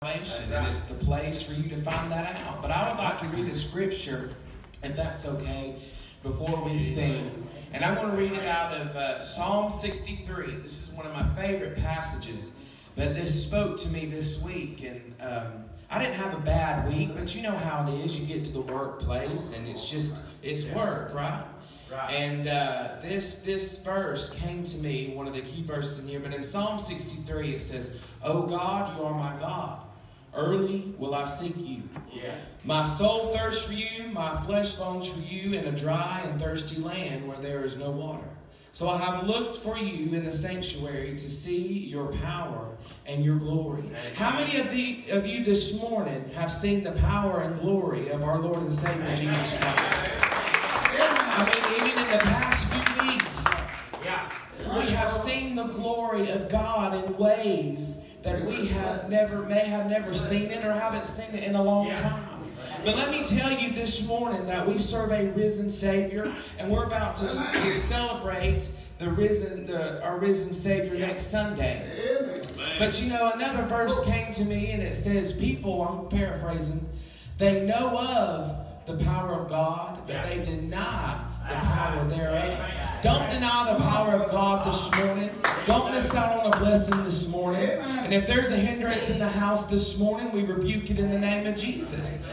And it's the place for you to find that out. But I would like to read a scripture, if that's okay, before we sing. And I'm going to read it out of Psalm 63. This is one of my favorite passages, but this spoke to me this week. And I didn't have a bad week, but you know how it is. You get to the workplace, and it's work, right? Right. And this verse came to me, one of the key verses in here. But in Psalm 63, it says, "O God, you are my God. Early will I seek you. Yeah. My soul thirsts for you, my flesh longs for you in a dry and thirsty land where there is no water. So I have looked for you in the sanctuary to see your power and your glory." How many of you this morning have seen the power and glory of our Lord and Savior Jesus Christ? I mean, even in the past few weeks, we have seen the glory of God in ways that we may have never seen it or haven't seen it in a long time. But let me tell you this morning that we serve a risen Savior, and we're about to celebrate our risen Savior next Sunday. But you know, another verse came to me, and it says, people, I'm paraphrasing, they know of the power of God, but they deny the power thereof. Don't deny the power of God this morning. Don't miss out on a blessing this morning. And if there's a hindrance in the house this morning, we rebuke it in the name of Jesus.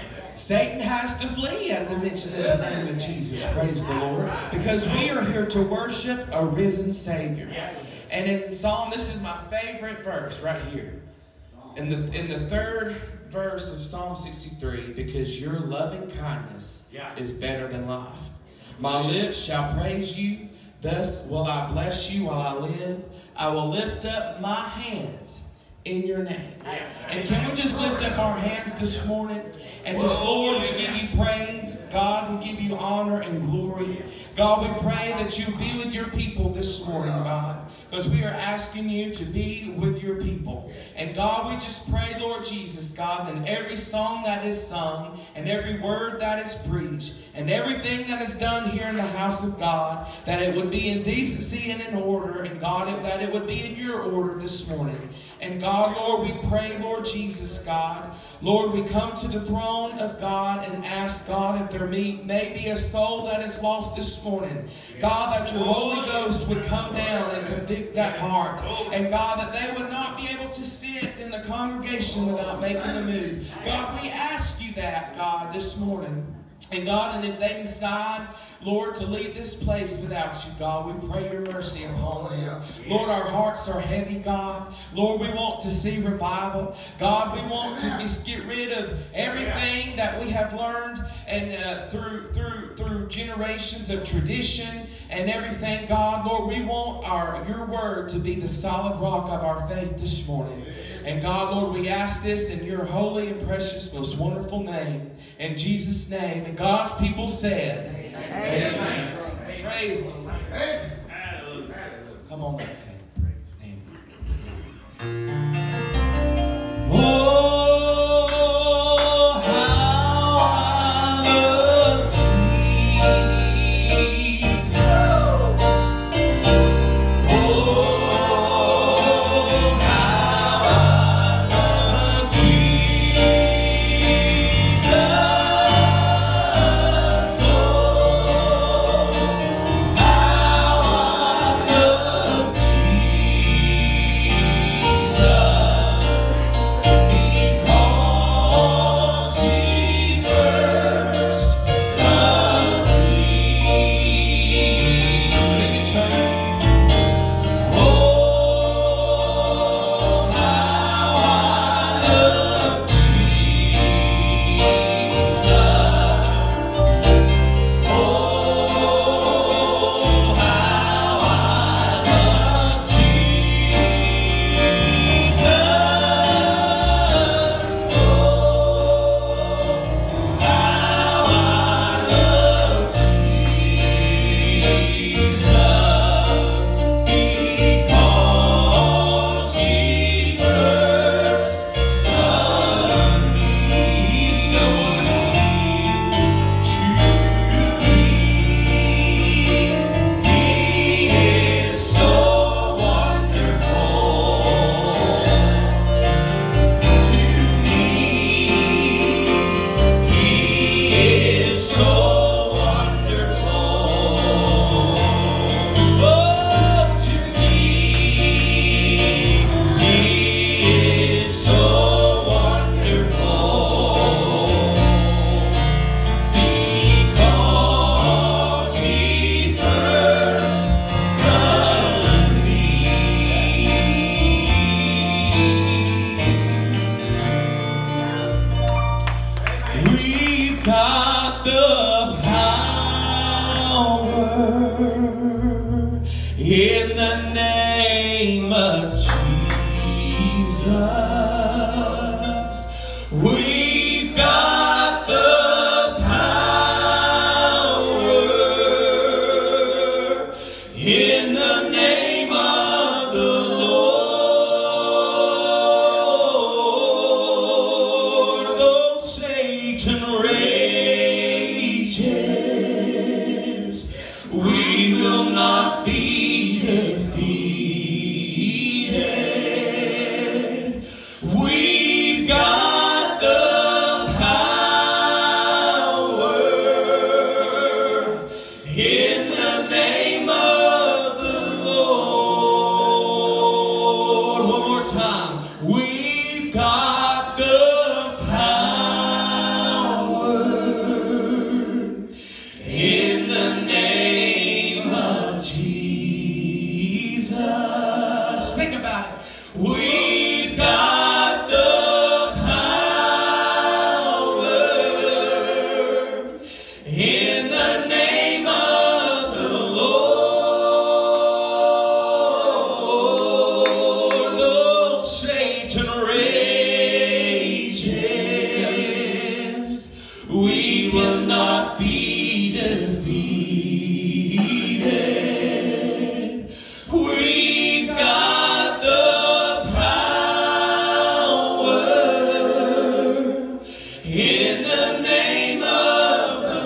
Satan has to flee at the mention of the name of Jesus. Praise the Lord. Because we are here to worship a risen Savior. And in Psalm, this is my favorite verse right here. In the third verse of Psalm 63, because your loving kindness is better than life. My lips shall praise you. Thus will I bless you while I live. I will lift up my hands in your name. And can we just lift up our hands this morning? And just, Lord, we give you praise. God, we give you honor and glory. God, we pray that you be with your people this morning, God, because we are asking you to be with your people. And God, we just pray, Lord Jesus, God, that every song that is sung and every word that is preached and everything that is done here in the house of God, that it would be in decency and in order, and God, that it would be in your order this morning. And God, Lord, we pray, Lord Jesus, God, Lord, we come to the throne of God and ask, God, if there may be a soul that is lost this morning, God, that your Holy Ghost would come down and convict that heart. And God, that they would not be able to sit in the congregation without making a move. God, we ask you that, God, this morning. And God, and if they decide, Lord, to leave this place without you, God, we pray your mercy upon them. Lord, our hearts are heavy, God. Lord, we want to see revival. God, we want to just get rid of everything that we have learned and through generations of tradition and everything. God, Lord, we want your word to be the solid rock of our faith this morning. And God, Lord, we ask this in your holy and precious, most wonderful name. In Jesus' name. And God's people said, Amen. Amen. Praise the Lord. Come on back. in the name of Jesus. We've got the power in the name of the Lord. Though Satan rages, we will not be defeated. We've got the power in the name of the Lord. One more time. We've got the power in the name of Jesus. Think about it. We've got the power in the name of the Lord. Though Satan rages, we will not be defeated. We've got the power in the name of the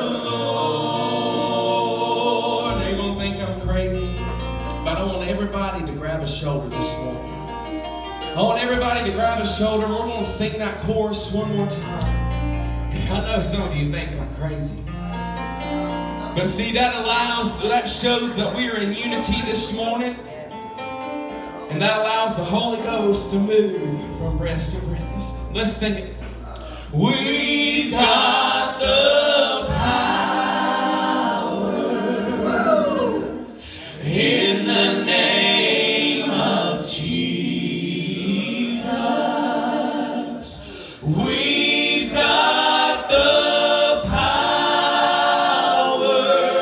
Lord. They're going to think I'm crazy, but I want everybody to grab a shoulder this morning. I want everybody to grab a shoulder. We're going to sing that chorus one more time. I know some of you think I'm crazy. But see, that shows that we are in unity this morning. And that allows the Holy Ghost to move from breast to breast. Let's sing it. We've got the power in the name of Jesus. We've got the power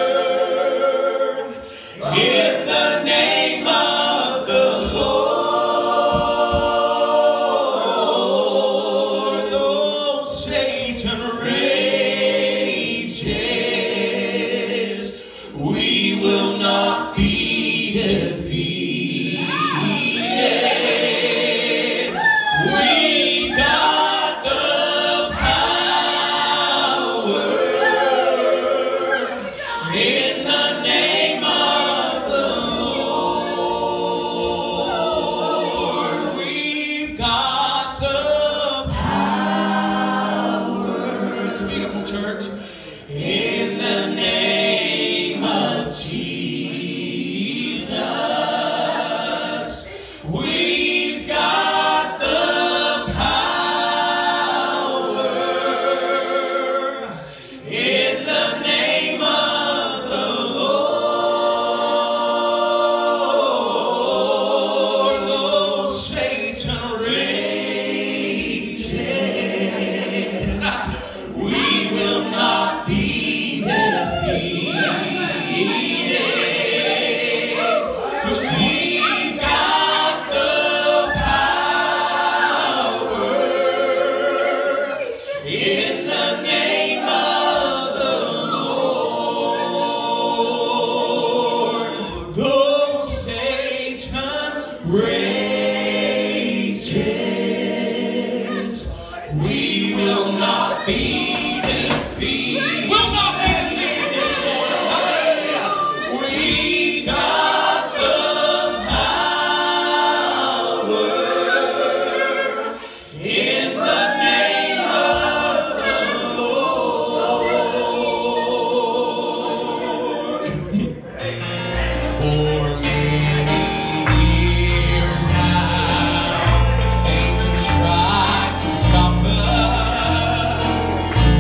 in the name of the Lord. Though Satan rages, we will not be defeated. We got the power in the name of the Lord. We've got the power. It's beautiful, church. In the name of Jesus. We've got the power in the name of the Lord. Though Satan rages, we will not be defeated. 'Cause we've got the power in the name of the Lord. Though Satan rages, we will not be defeated. Will not be defeated this morning. Hallelujah. We got the power in the name of the Lord. For many years now, Satan's tried to stop us.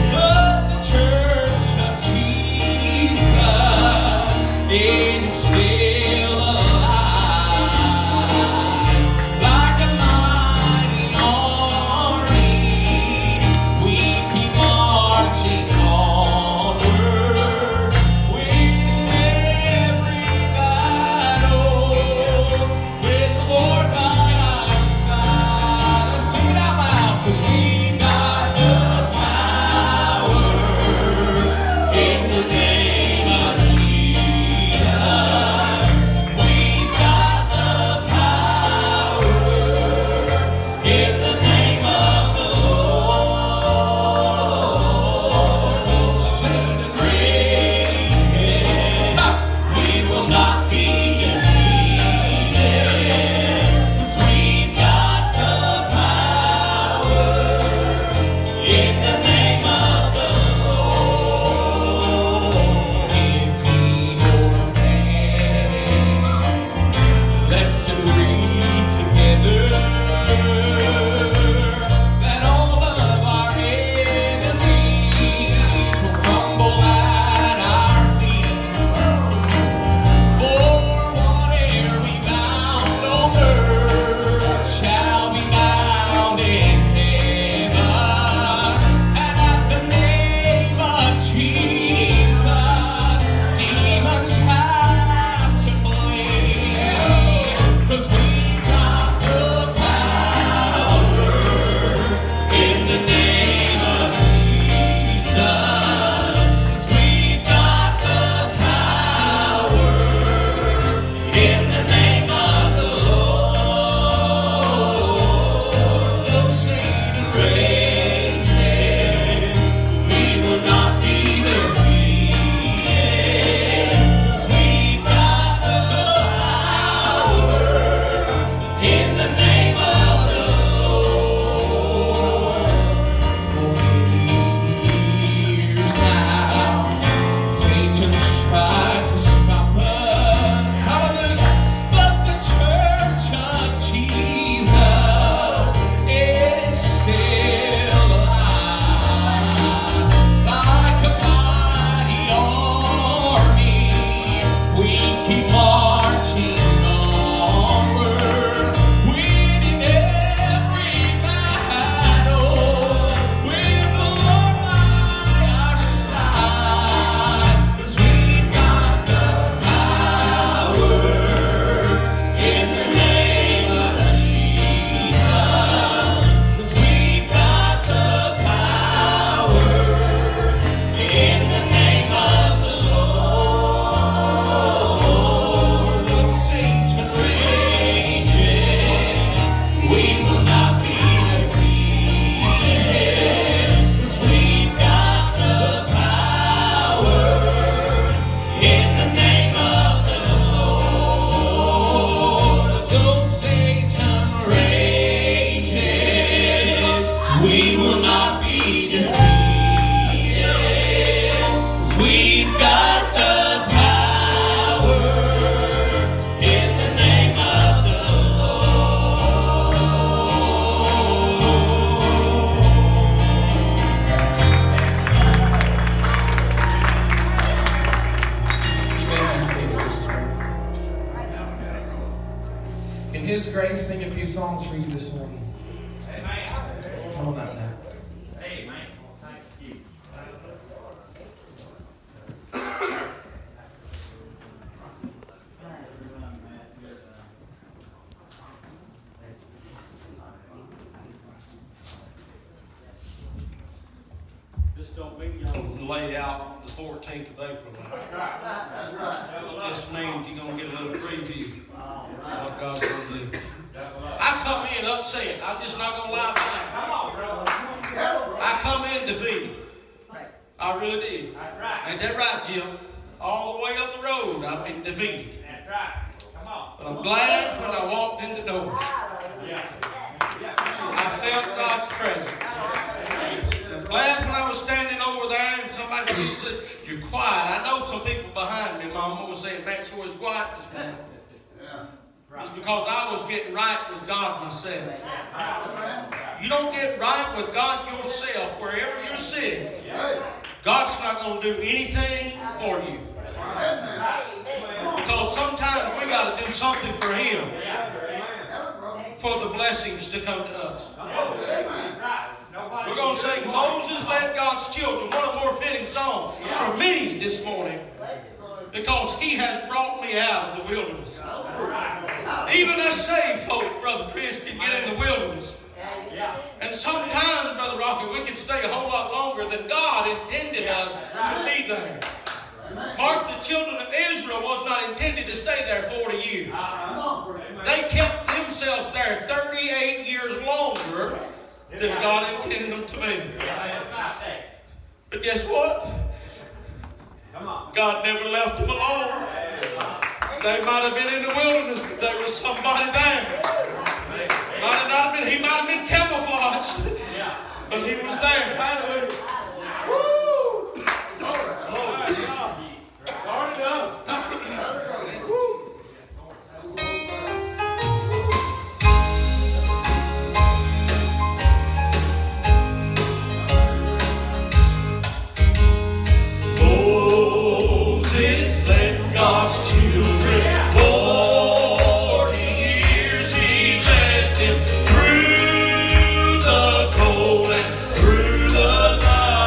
Come on up now. Amen. Thank you. This don't mean y'all Lay out the 14th of April. That's right. It just means you're going to get a little preview of what God's going to do. I come in upset. I'm just not going to lie back. Come on, brother. I come in defeated. I really did. That's right. Ain't that right, Jim? All the way up the road, I've been defeated. That's right. Come on. But I'm glad when I walked in the doors. Yeah. I felt God's presence. I'm glad when I was standing over there and somebody said, "You're quiet." I know some people behind me, Mama, was saying, "Matt sure is quiet this morning." It's because I was getting right with God myself. You don't get right with God yourself wherever you're sitting. God's not going to do anything for you. Because sometimes we got to do something for Him for the blessings to come to us. We're going to sing Moses Led God's Children. What a more fitting song for me this morning. Because He has brought me out of the wilderness. Even us saved folk, Brother Chris, can get in the wilderness. And sometimes, Brother Rocky, we can stay a whole lot longer than God intended us to be there. Mark, the children of Israel was not intended to stay there 40 years. They kept themselves there 38 years longer than God intended them to be. But guess what? God never left them alone. They might have been in the wilderness, but there was somebody there. He might have been camouflaged, but He was there. Hallelujah. Woo! Glory to God. Start it up. Moses led God's children. 40 years He led them through the cold and through the night.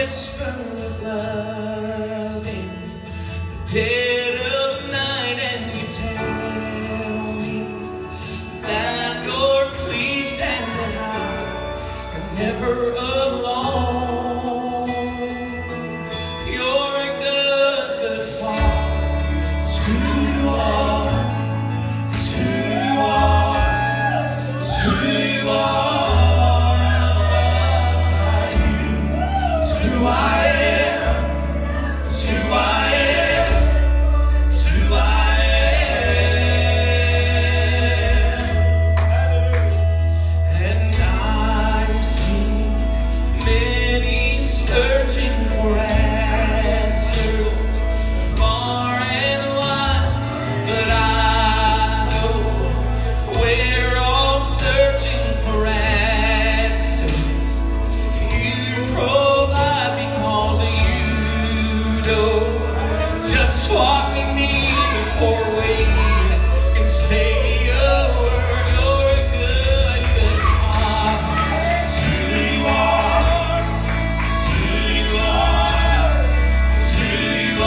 whisper of love in the dead of night, and you tell me that you're pleased and that I am never alone. You're a good, good Father. It's who you are. It's who you are. It's who you are. I am, it's who I am, it's who I am. And I've seen many searching for answers far and wide, but I know we're all searching for answers. You provide what we need before we can say a word. You're a good, good Father. It's who you are. It's who you are. It's who you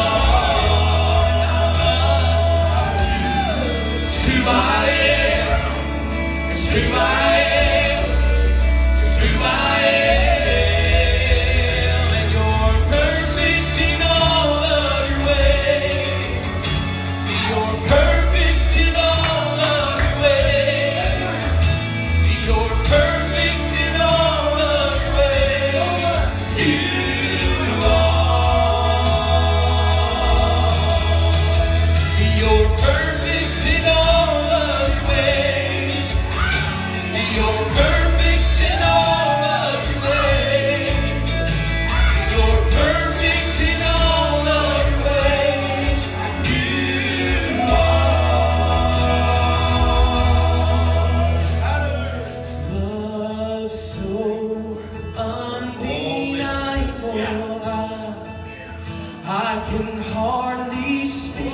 are. It's who I am. It's who I am. It's who I am. I can hardly speak.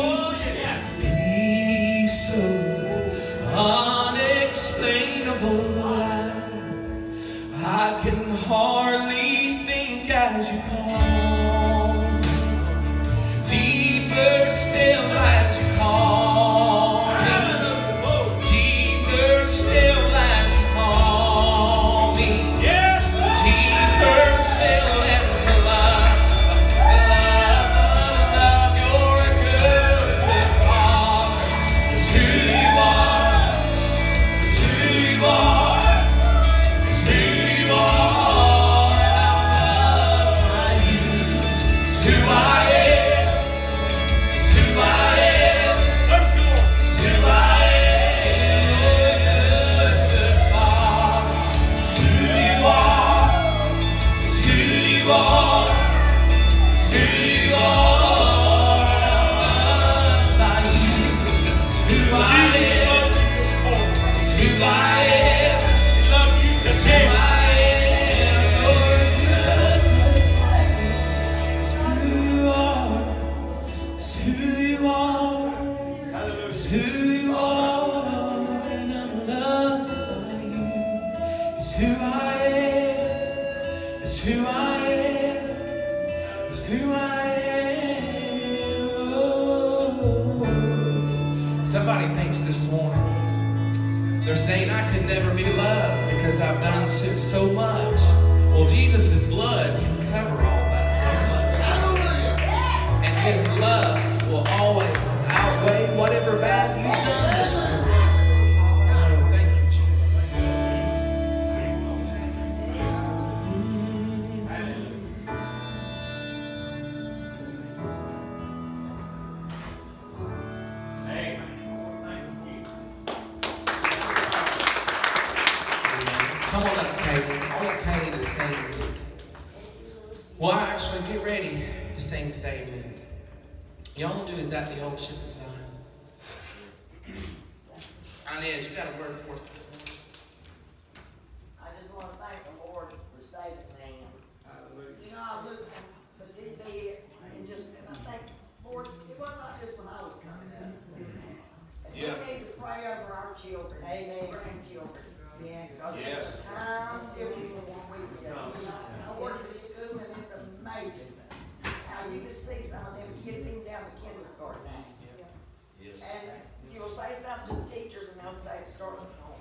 Peace so unexplainable. I can hardly think as you call. Deeper still as you call me. Deeper still as you call me. Deeper still as you love. Somebody thinks this morning, they're saying I could never be loved because I've done so much. Well, Jesus' blood can cover all that so much. And His love will always outweigh whatever bad you've done this morning. Oh, thank you, Jesus. Come on up, Katie. I want Katie to sing. Well, actually, get ready to sing Say Amen. Y'all want to do is that the old ship of Zion? Inez, you got a word for us this morning. I just want to thank the Lord for saving me. You know, I look at the TV and I think, Lord, it wasn't like this when I was coming up. And we need to pray over our children, grandchildren. Because it's a time different from when we did. I worked at school and it's amazing how you can see some of them kids even down to kindergarten now. Yes. And you'll say something to the teachers and they'll say it starts at home.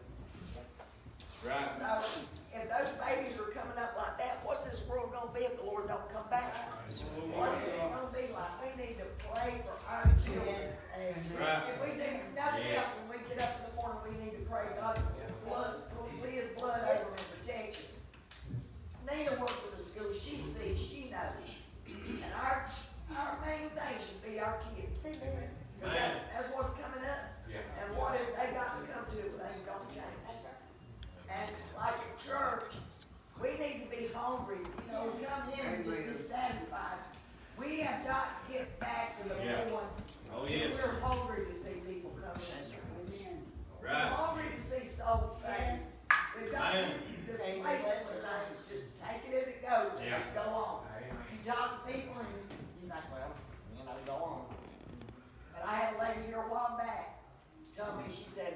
Right. So if those babies are coming up like that, what's this world gonna be if the Lord don't come back? What is it gonna be like? We need to pray for our children. Right. If we do nothing else, when we get up in the morning, we need to pray God's blood, plead His blood over and protection. Nina works at the school. She sees, she knows. And our main thing should be our kids. That's what's coming up. And what if they got to come to it, things don't change. And like at church, we need to be hungry. You know, come here and just be satisfied. We have got to get back to the point. Oh, yes. We're hungry to see people come in. We're Right. hungry to see souls saved. We've got to this place tonight. Just take it as it goes. Yeah. Just go on. You talk to people and you think, well, you know, go on. And I had a lady here a while back tell me, she said,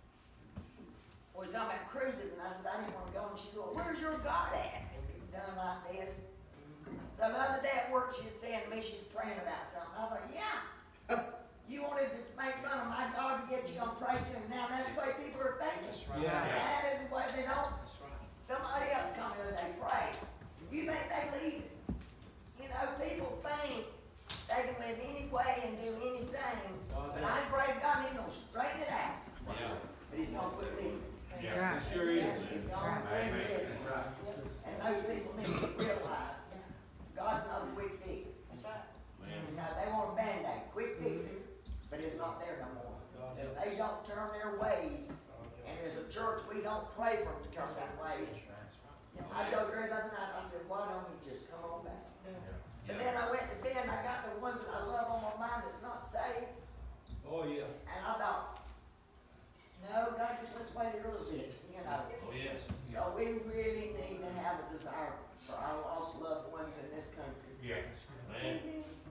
we was talking about cruises, and I said, I didn't want to go. And she said, well, where's your God at? And we done like this. So the other day at work, she was saying to me, she was praying about something. I thought, yeah. You wanted to make fun of my God, but yet you're going to pray to him. Now that's the way people are thinking. That's right. That is the way they don't. That's right. Somebody else come in and they pray. You think they leave it. You know, people think they can live any way and do anything. But I pray God, he's going to straighten it out. Yeah. But he's going to put this. Yeah. It sure is. He's going to bring this. And those people need to realize God's not a quick fix. Man. You know, they want a Band-Aid, quick fix it, but it's not there no more. If they don't turn their ways, and as a church, we don't pray for them to turn their ways. I told her the other night, I said, why don't we just come on back? But then I went to bed and I got the ones that I love on my mind that's not saved. Oh, yeah. And I thought, no, God, just let's wait a little bit, you know. Oh, yes. So we really need to have a desire for our lost loved ones in this country. Yeah. Man.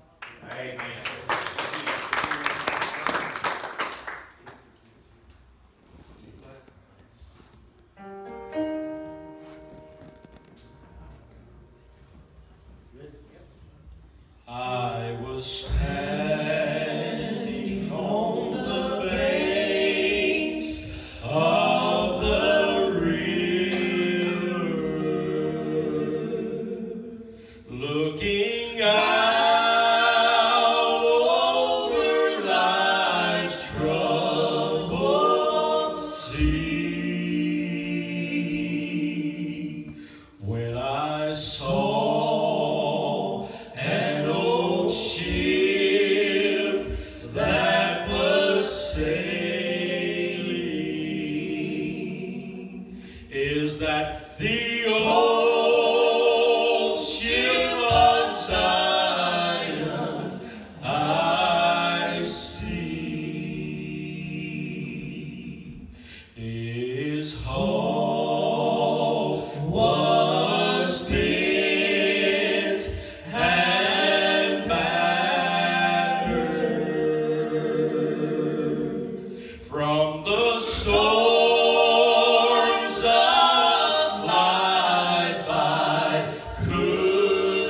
Amen. I was standing on the banks of the river, looking out over life's troubled sea, when I saw an old ship that was sailing. Is that the old ship of Zion I see? His hull was bent and battered from the storms of life I could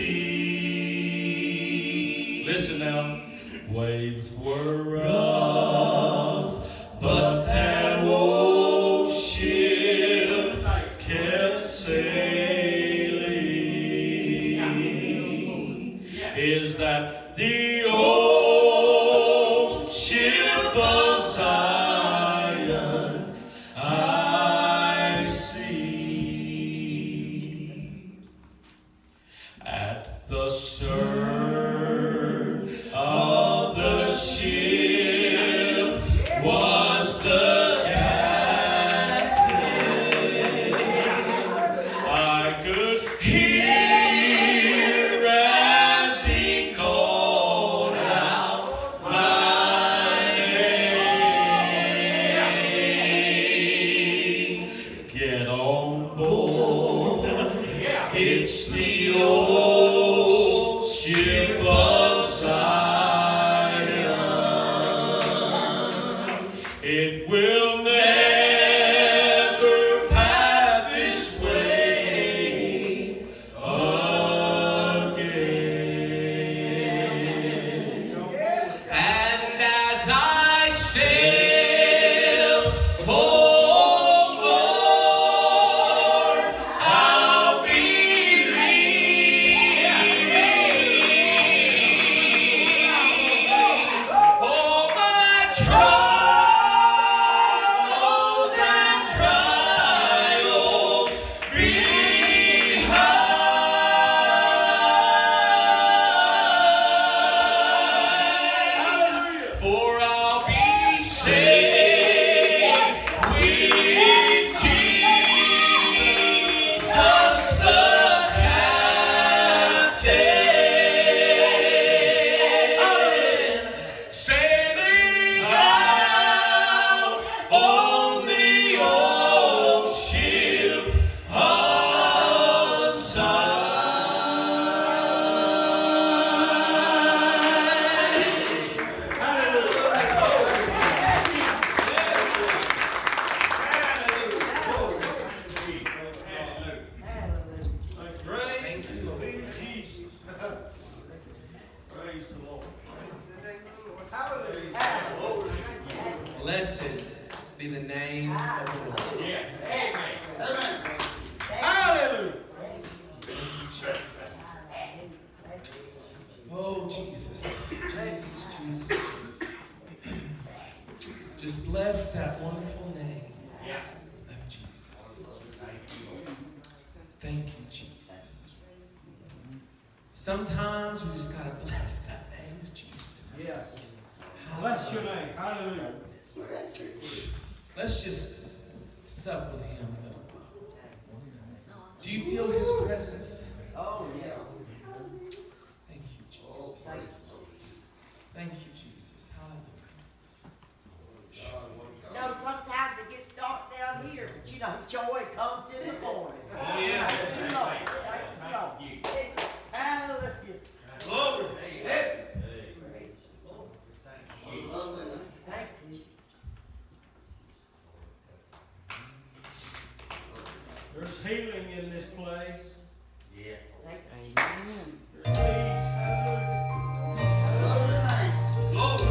see. Listen now. Waves were rough, but that old ship kept sailing. Is that the old ship of Zion I see? At the stern of the ship was the captain. I could hear as he called out my name. Get on board. It's the old ship of Zion. It will never name of the Lord. Yeah. Amen. Hallelujah. Thank you, Jesus. Oh, Jesus. Jesus, Jesus, Jesus. Just bless that wonderful name of Jesus. Thank you, Jesus. Sometimes we just got to bless that name of Jesus. Yes. Bless your name. Hallelujah. Let's just sup with him a little while. Do you feel his presence? Oh, yes. Thank you, Jesus. Thank you, Jesus. Hallelujah. You know, sometimes it gets dark down here, but you know, joy comes in the morning. Oh, yeah. You know, that's so. Hallelujah. Glory. Thank you. There's healing in this place. Yes. Thank you. There's peace. Hallelujah. Glory.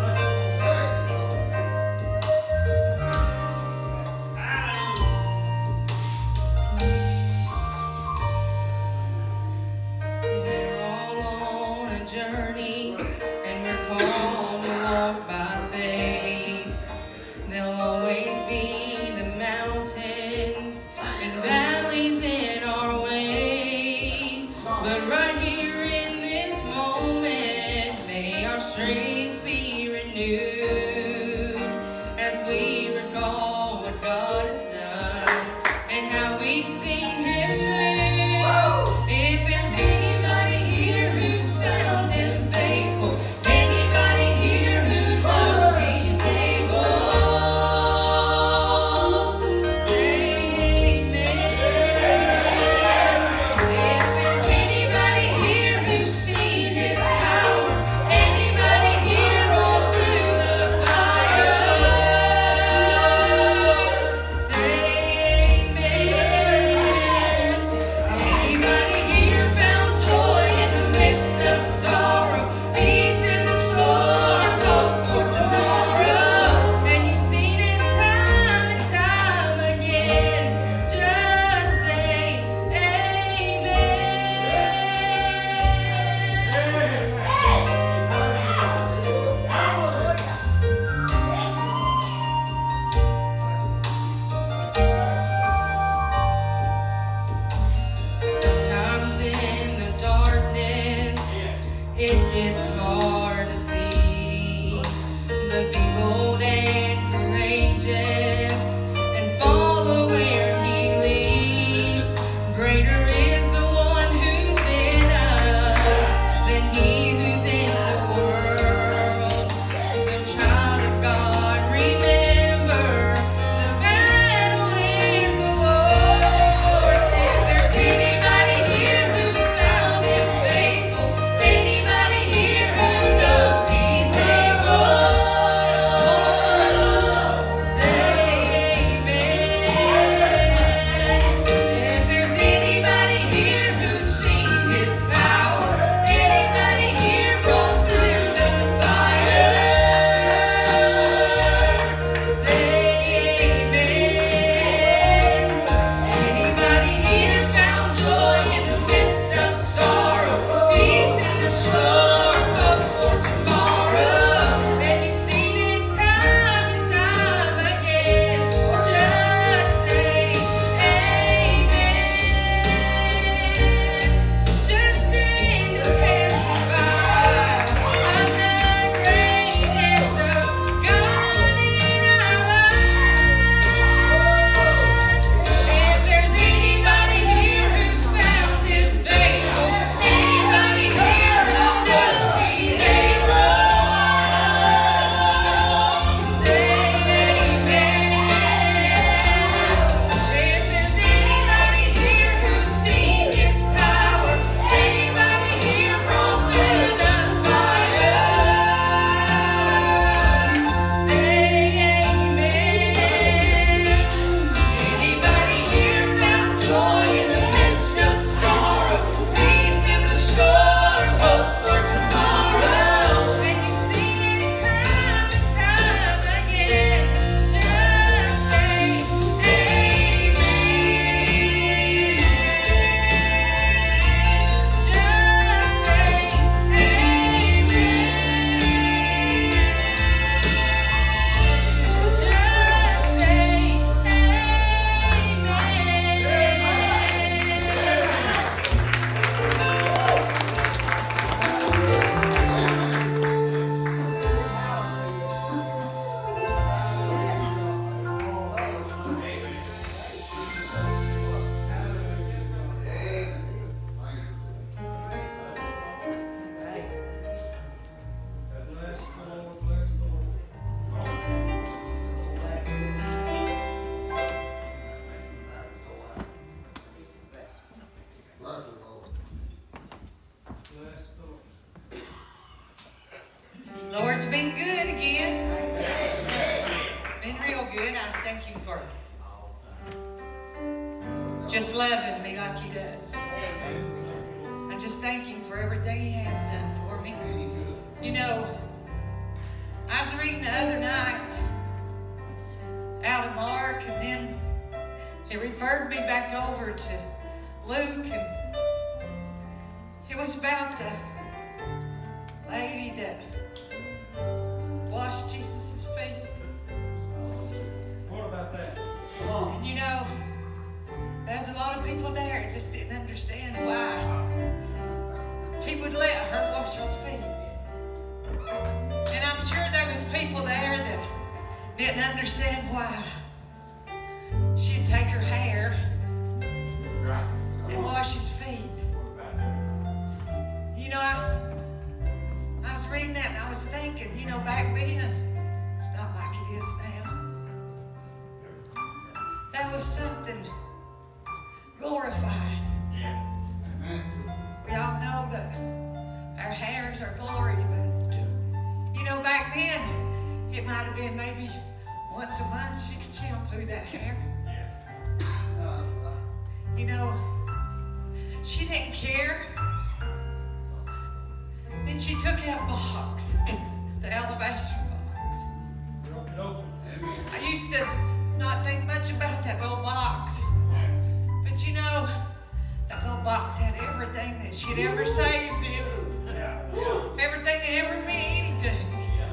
We're all on a journey, and we're called to walk by faith. There'll always be the mountains and valleys in our way, but right here I thank Him for just loving me like He does. I just thank Him for everything He has done for me. You know, I was reading the other night out of Mark, and then it referred me back over to Luke, and it was about the lady that washed Jesus' feet. What about that? And you know, there's a lot of people there that just didn't understand why He would let her wash His feet. And I'm sure there was people there that didn't understand why she'd take her hair and wash His feet. You know, I was reading that and I was thinking, you know, back then, it's not like it is now. That was something glorified. We all know that our hairs are glory, but you know, back then, it might have been maybe once a month she could shampoo that hair. You know, she didn't care. Then she took out a box, the alabaster box. I used to not think much about that little box. But you know, that little box had everything that she'd ever saved in it. Everything that ever meant anything.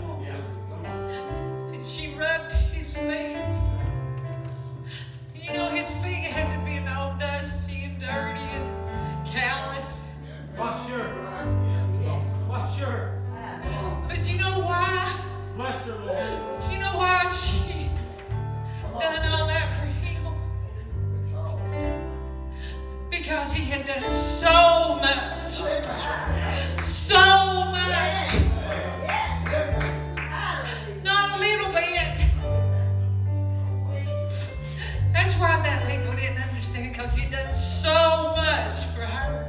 And she rubbed His feet. You know, His feet had to be all dusty and dirty and callous. What's your? What's your? But you know why? Bless your Lord. You know why she done all that for Him? Because He had done so much. So much. Not a little bit. That's why that people didn't understand, because He done so much for her.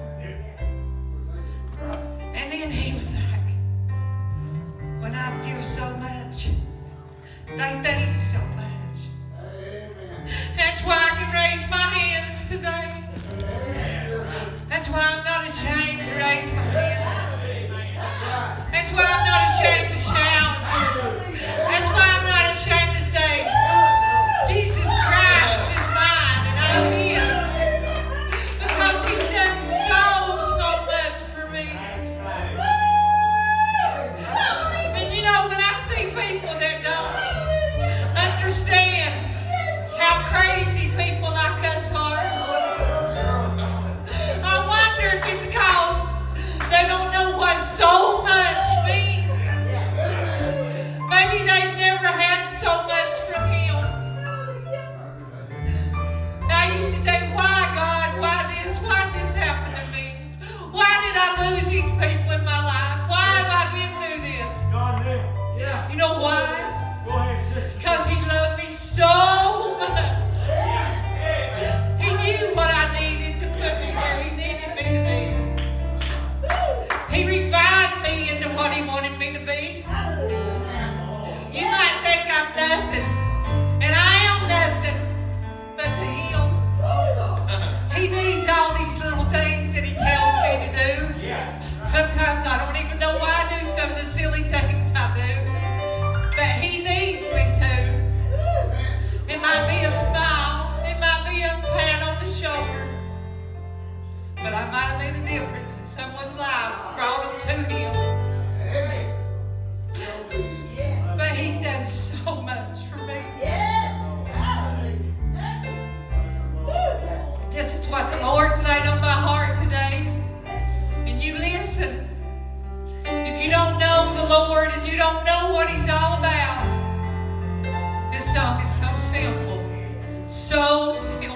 And then He was like, when I've given so much, they thank so much. That's why I can raise my hands today. That's why I'm not ashamed to raise my hands. That's why I'm not ashamed to shout. That's why I'm not ashamed to say, Jesus Christ is mine and I'm His. Because He's done so much for me. And you know, when I see people that don't understand how crazy people like us are, I wonder if it's because they don't know what so much means. Maybe they've never had so much from Him. I used to think, why God, why did this happen to me? Why did I lose these people in my life? Why have I been through this? God knew. Yeah. You know why? Go ahead, sister. Because He loved me so much. He knew what I needed to put me where He needed me to be. He refined me into what He wanted me to be. You might think I'm nothing, and I am nothing, but to Him, He needs all these little things that He tells me to do. Sometimes I don't even know why I do some of the silly things I do, but He needs me to. It might be a smile, it might be a pat on the shoulder, but I might have made a difference in someone's life, brought them to Him. But He's done so much for me. This is what the Lord's laid on my heart today. And you listen. If you don't know the Lord and you don't know what He's all about, this song is so simple. So simple.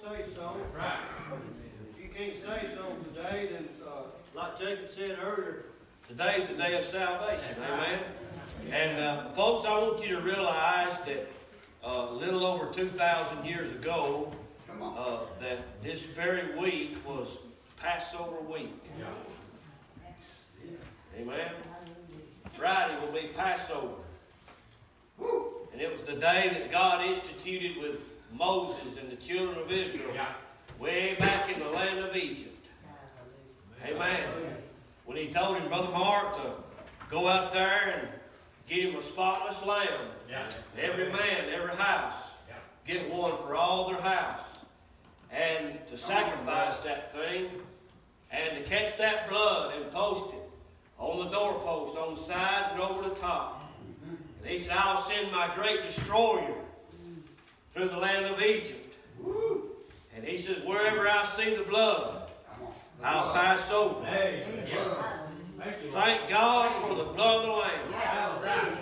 say so. Right. If you can't say so today, then like Jacob said earlier, today's the day of salvation. Amen. And folks, I want you to realize that a little over 2,000 years ago, that this very week was Passover week. Amen. Friday will be Passover. And it was the day that God instituted with Moses and the children of Israel way back in the land of Egypt. Amen. When he told him, Brother Mark, to go out there and get him a spotless lamb. Every man, every house, get one for all their house. And to sacrifice that thing and to catch that blood and post it on the doorpost, on the sides and over the top. And he said, I'll send my great destroyer through the land of Egypt. And he said, wherever I see the blood, I'll pass over. Thank God for the blood of the Lamb.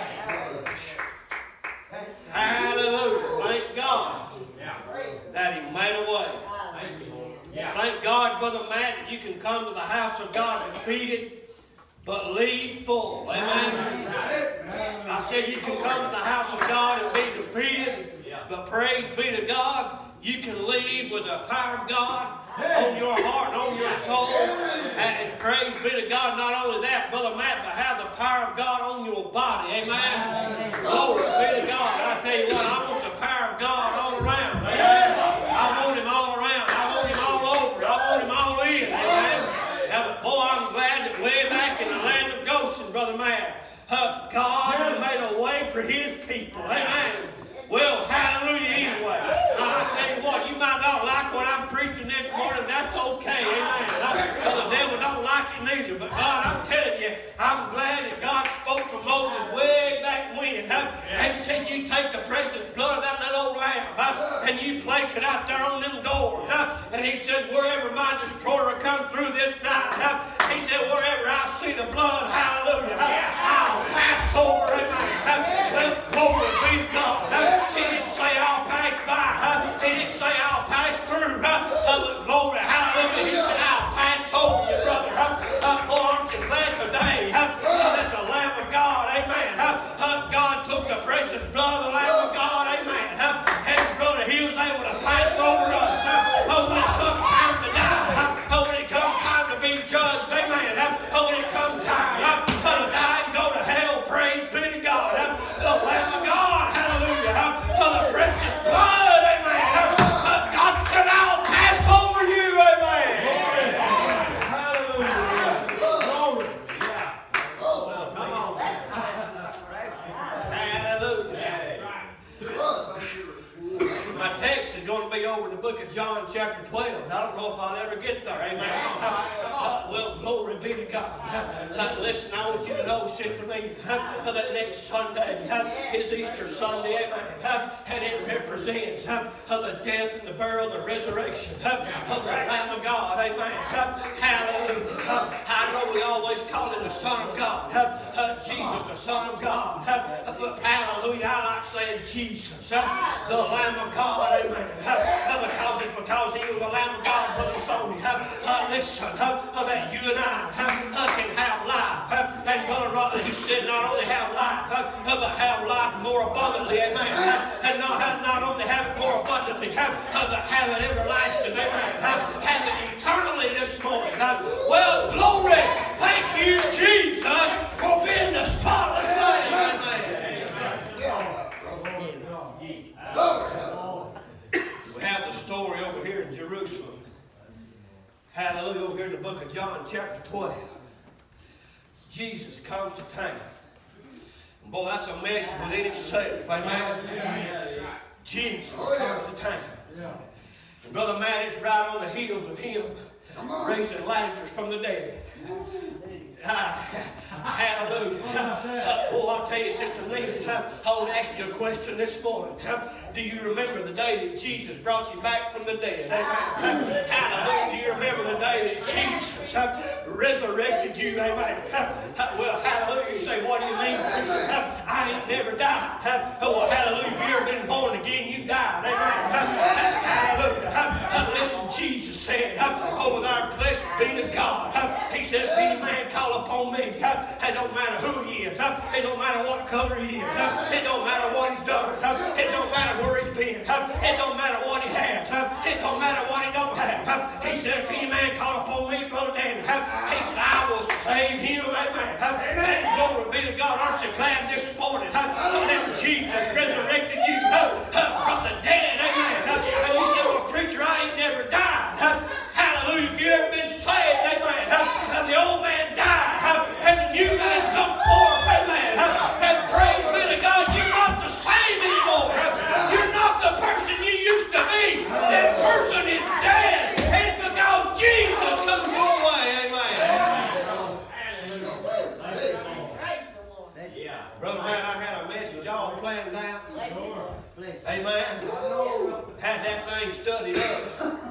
Hallelujah. Thank God that he made a way. Thank God, Brother Matt, that you can come to the house of God defeated, but leave full. Amen. I said you can come to the house of God and be defeated, but praise be to God, you can leave with the power of God on your heart and on your soul. And praise be to God, not only that, Brother Matt, but have the power of God on your body. Amen. Glory be to God. I tell you what, I want the power of God all around. Amen. I want him all around. I want him all over. I want him all in. Amen. But boy, I'm glad that way back in the land of Goshen, Brother Matt, God made a way for his people. Amen. Well, hallelujah anyway. I tell you what, you might not like what I'm preaching this morning. That's okay. Amen. The devil don't like it neither. But God, I'm telling you, I'm glad that God spoke to Moses way back when and said you take the precious blood of that little lamb and you place it out there on them doors. And he said, wherever my destroyer comes through this night, he said, wherever I see the blood, hallelujah, I'll pass over. Amen. Well, glory be to God. He didn't say I'll pass by. He didn't say I'll pass through. But glory, hallelujah. He said I'll pass over you, brother. Boy, aren't you glad today that the Lamb of God, amen. God took the precious blood of the Lamb of God, amen. And brother, he was able to pass over us. When it come time to die, when it come time to be judged, amen. When it come time to die and go to hell, praise be to God. The Lamb of God, hallelujah. The precious blood, amen. God said, I'll pass over you, amen. Hallelujah. Glory. Hallelujah. My text is going to be over in the book of John chapter 12. I don't know if I'll ever get there, amen. Well, glory be to God. Listen, I want you to know, Sister Lee, that next Sunday is Easter Sunday, amen. And it represents the death and the burial and the resurrection of the Lamb of God, amen. Hallelujah. I know we always call him the Son of God, Jesus, the Son of God. But hallelujah, I like saying Jesus, the Lamb of God, amen. Because he was the Lamb of God, Brother Stoney. Listen, that you and I can have life. And Brother Rodney, he said not only have life, but have life more abundantly, amen. And not only have it more abundantly, but have it everlasting, amen. Have it eternally this morning. Well, glory, thank you, Jesus, for being the spotless Lamb, amen. We have the story over here in Jerusalem. Hallelujah, over here in the book of John chapter 12. Jesus comes to town. And boy, that's a message within itself, amen. Jesus comes to town. And Brother Matt is right on the heels of him raising Lazarus from the dead. Hallelujah. Oh, I'll tell you, Sister Lee, I want to ask you a question this morning. Do you remember the day that Jesus brought you back from the dead? Amen. Hallelujah. Do you remember the day that Jesus resurrected you? Amen. Well, hallelujah. You say, what do you mean, preacher? I ain't never died. Well, hallelujah. If you've ever been born again, you died. Amen. Hallelujah. said, over there, blessed be to God. He said, if any man call upon me, it don't matter who he is. It don't matter what color he is. It don't matter what he's done. It don't matter where he's been. It don't matter what he has. It don't matter what he don't have. He said, if any man call upon me, Brother Danny, he said, I will save him. Amen. And glory be to God. Aren't you glad this morning that Jesus resurrected you from the dead? Amen. And you say, well, preacher, I ain't never died. Hallelujah. If you ever been saved, amen. The old man died and the new man come forth. Amen. And praise be to God, you're not the same anymore. You're not the person you used to be. That person is dead. And it's because Jesus comes your way. Amen. Brother man, I had a message all planned out. Amen. Had that thing studied up.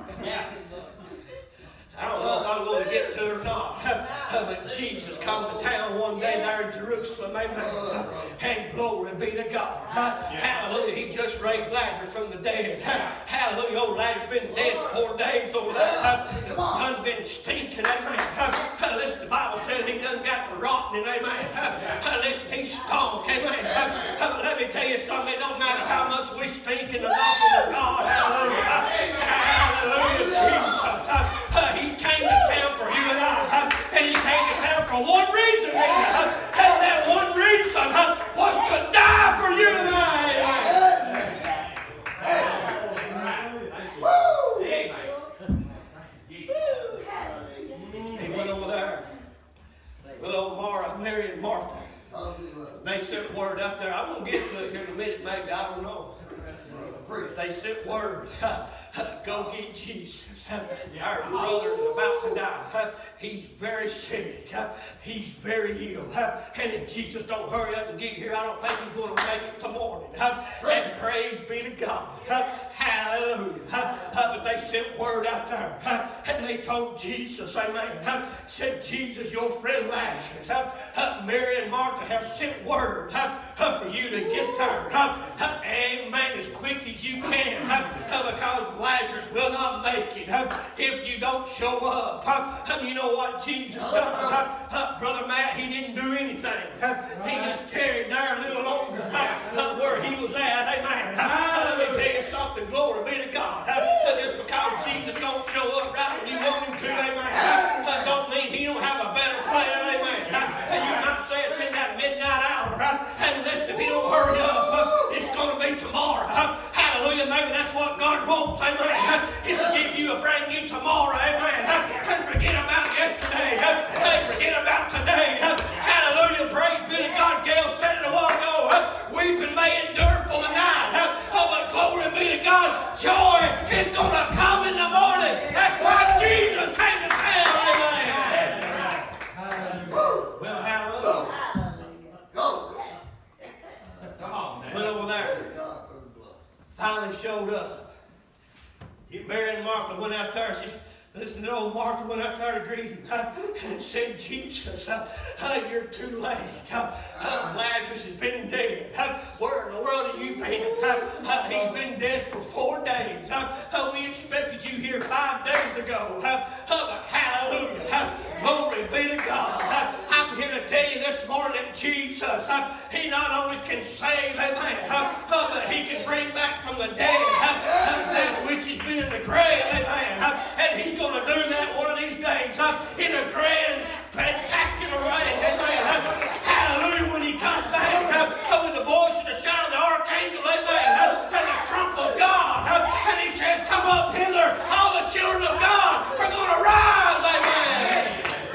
I don't know if I'm going to get to it or not. But Jesus come to town one day there in Jerusalem. Amen. And glory be to God. Hallelujah. He just raised Lazarus from the dead. Hallelujah. Old Lazarus been dead 4 days over there. Done been stinking. Amen. Listen, the Bible says he done got to rotting. Amen. Listen, he stunk. Amen. Let me tell you something. It don't matter how much we stink in the nostrils of God. Hallelujah. Hallelujah. Jesus. He came to town for you and I. And he came to town for one reason. And that one reason was to die for you and I. He went over there with old Mary and Martha. They sent word out there. I'm going to get to it here in a minute, maybe. I don't know. They sent word. Go get Jesus. Our brother is about to die. He's very sick. He's very ill. And if Jesus don't hurry up and get here, I don't think he's going to make it tomorrow morning. And praise be to God. Hallelujah. But they sent word out there. And they told Jesus, amen. Said, Jesus, your friend Lazarus, Mary and Martha have sent word for you to get there. Amen. As quick as you can. Because Lazarus will not make it if you don't show up. You know what Jesus done? Brother Matt, he didn't do anything. He just carried there a little longer where he was at. Amen. Let me tell you something. Glory be to God. Just because Jesus don't show up right when you want him to, amen, don't mean he don't have a better plan. Amen. You might say it's in that midnight hour. And listen, if he don't hurry up, it's going to be tomorrow. Hallelujah. Maybe that's what God wants. Amen. Is to give you a brand new tomorrow. Amen. And forget about yesterday. Hey, forget about today. Hallelujah. Praise be to God. Gail said it a while ago. Weeping may endure for the night. But glory be to God. Joy is going to come in the morning. That's why Jesus came to town. Amen. Well, hallelujah. Come on, man. Went over there. Finally showed up. Mary and Martha went out there. Listen to old Martha went out there to greet him and said, Jesus, you're too late. Lazarus has been dead. Where in the world have you been? He's been dead for 4 days. We expected you here 5 days ago. Hallelujah. Glory be to God. I'm here to tell you this morning that Jesus, he not only can save, amen, but he can bring back from the dead that which has been in the grave, amen. And he's going to do that one of these days in a grand, spectacular way, amen. Hallelujah. When he comes back with the voice and the shout of the archangel, amen, and the trump of God, and he says, come up hither, all the children of God are going to rise, amen.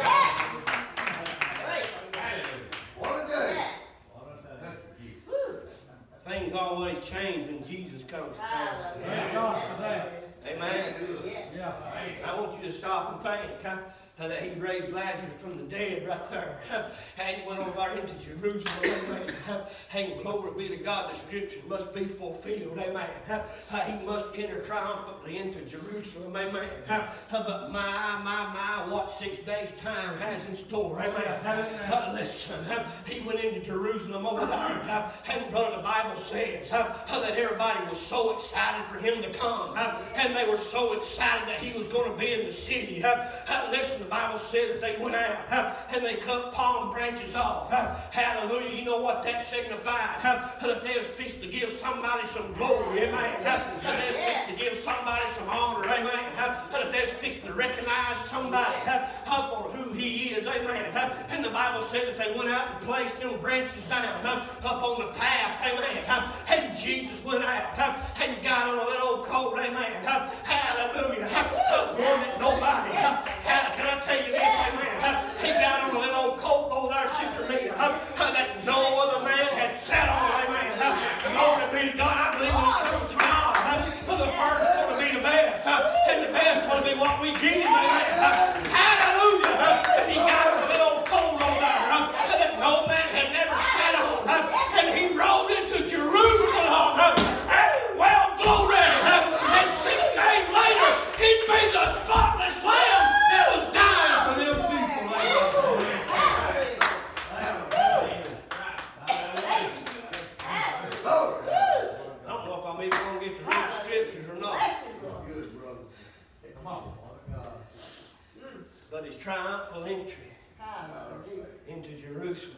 Things always change when Jesus comes to town. Amen. I want you to stop and think. that he raised Lazarus from the dead right there. And he went over into Jerusalem. Amen. And glory be to God, the scriptures must be fulfilled. Amen. He must enter triumphantly into Jerusalem. Amen. But my, what 6 days time has in store. Amen. Listen, he went into Jerusalem over there. And brother, the Bible says that everybody was so excited for him to come. And they were so excited that he was going to be in the city. Listen, the Bible said that they went out and they cut palm branches off. Hallelujah. You know what that signified? That they was fixed to give somebody some glory. Amen. That they was fixed to give somebody some honor. Amen. That they was fixed to recognize somebody for who he is. Amen. And the Bible said that they went out and placed them branches down up on the path. Amen. And Jesus went out and got on a little old coat. Amen. Hallelujah. More than nobody. Can I tell you this? Amen. He got on a little old coat over there, Sister Mia, that no other man had sat on. Amen. Glory be to God. I believe when it comes to God, the first going to be the best. And the best going to be what we give him. Amen. Hallelujah. And he got on a little old coat over there that no man had never sat on. And he rode into Jerusalem. Well, glory. And 6 days later, he'd be the spotless lamb that was dying for them people. I don't know if I'm even going to get to read the scriptures or not. Good, brother. Come on. But his triumphal entry into Jerusalem.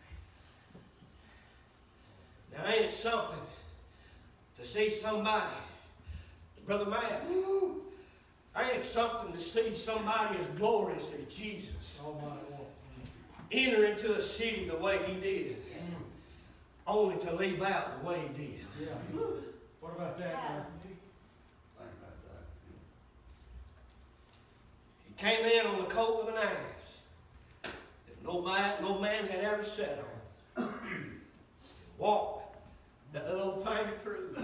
Now, ain't it something to see somebody, Brother Matt, ain't it something to see somebody as glorious as Jesus enter into a city the way he did, only to leave out the way he did? Yeah. What about that, man? He came in on the coat of an ass that no man had ever sat on. Walked that little thing through.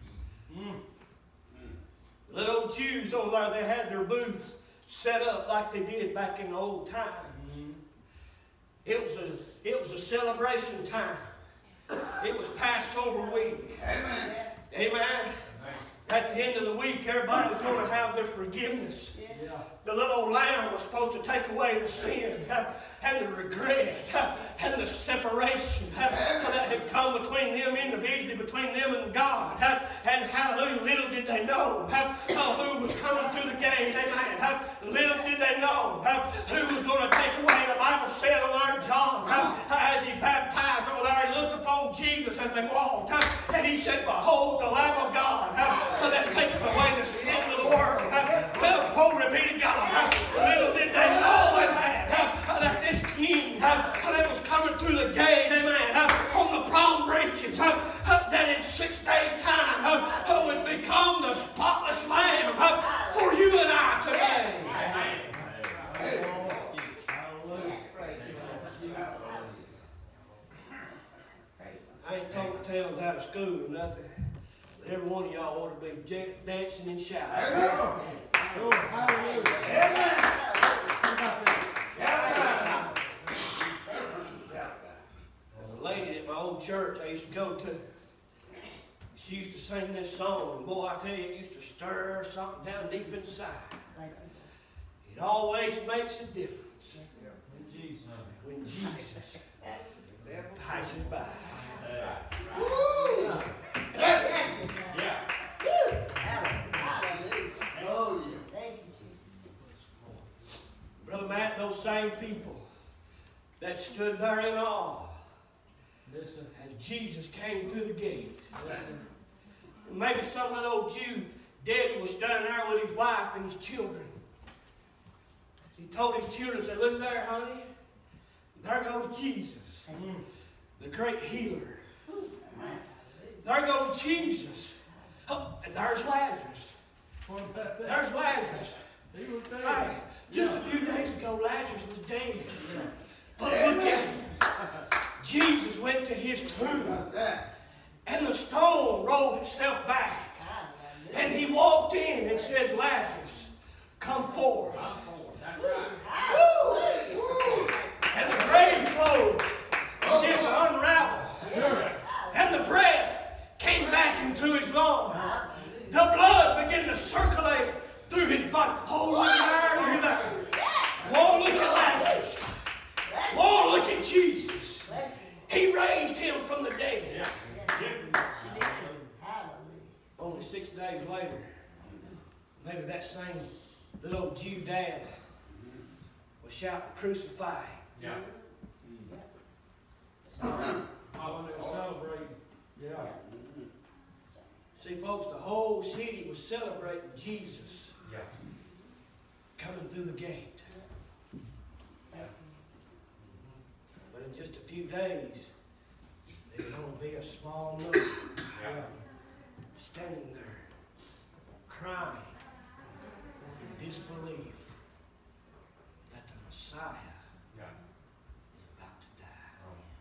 The little old Jews over there, they had their booths set up like they did back in the old times. It was a celebration time. It was Passover week. Amen. Amen. At the end of the week, everybody was going to have their forgiveness. The little old lamb was supposed to take away the sin and the regret and the separation that had come between them individually, between them and God. And hallelujah, little did they know who was coming through the gate. Amen. Little did they know who was going to take away. The Bible said over there, John, as he baptized over there, he looked upon Jesus as they walked. And he said, behold the Lamb of God that taketh away the sin of the world. Well, glory be to God. Little did they know, amen, that this king that was coming through the gate, amen, on the palm branches, that in 6 days' time would become the spotless lamb for you and I today. I ain't told tales out of school or nothing. But every one of y'all ought to be dancing and shouting. Hallelujah. There's a lady at my old church I used to go to. She used to sing this song, and boy, I tell you, it used to stir something down deep inside. It always makes a difference when Jesus passes by. Brother Matt, those same people that stood there in awe as Jesus came through the gate. Maybe some little old Jew, Daddy, was standing there with his wife and his children. He told his children, said, look there, honey. There goes Jesus, the great healer. There goes Jesus. Oh, and there's Lazarus. There's Lazarus. Hey, just a few days ago, Lazarus was dead. But look at him. Jesus went to his tomb, and the stone rolled itself back. And he walked in and says, Lazarus, come forth. that same little old Jew dad was shouting, "Crucify." Yeah. Oh, when they were celebrating. Yeah. See, folks, the whole city was celebrating Jesus Yeah. coming through the gate. But in just a few days, there would only be a small number Yeah. standing there, crying in disbelief that the Messiah Yeah. is about to die.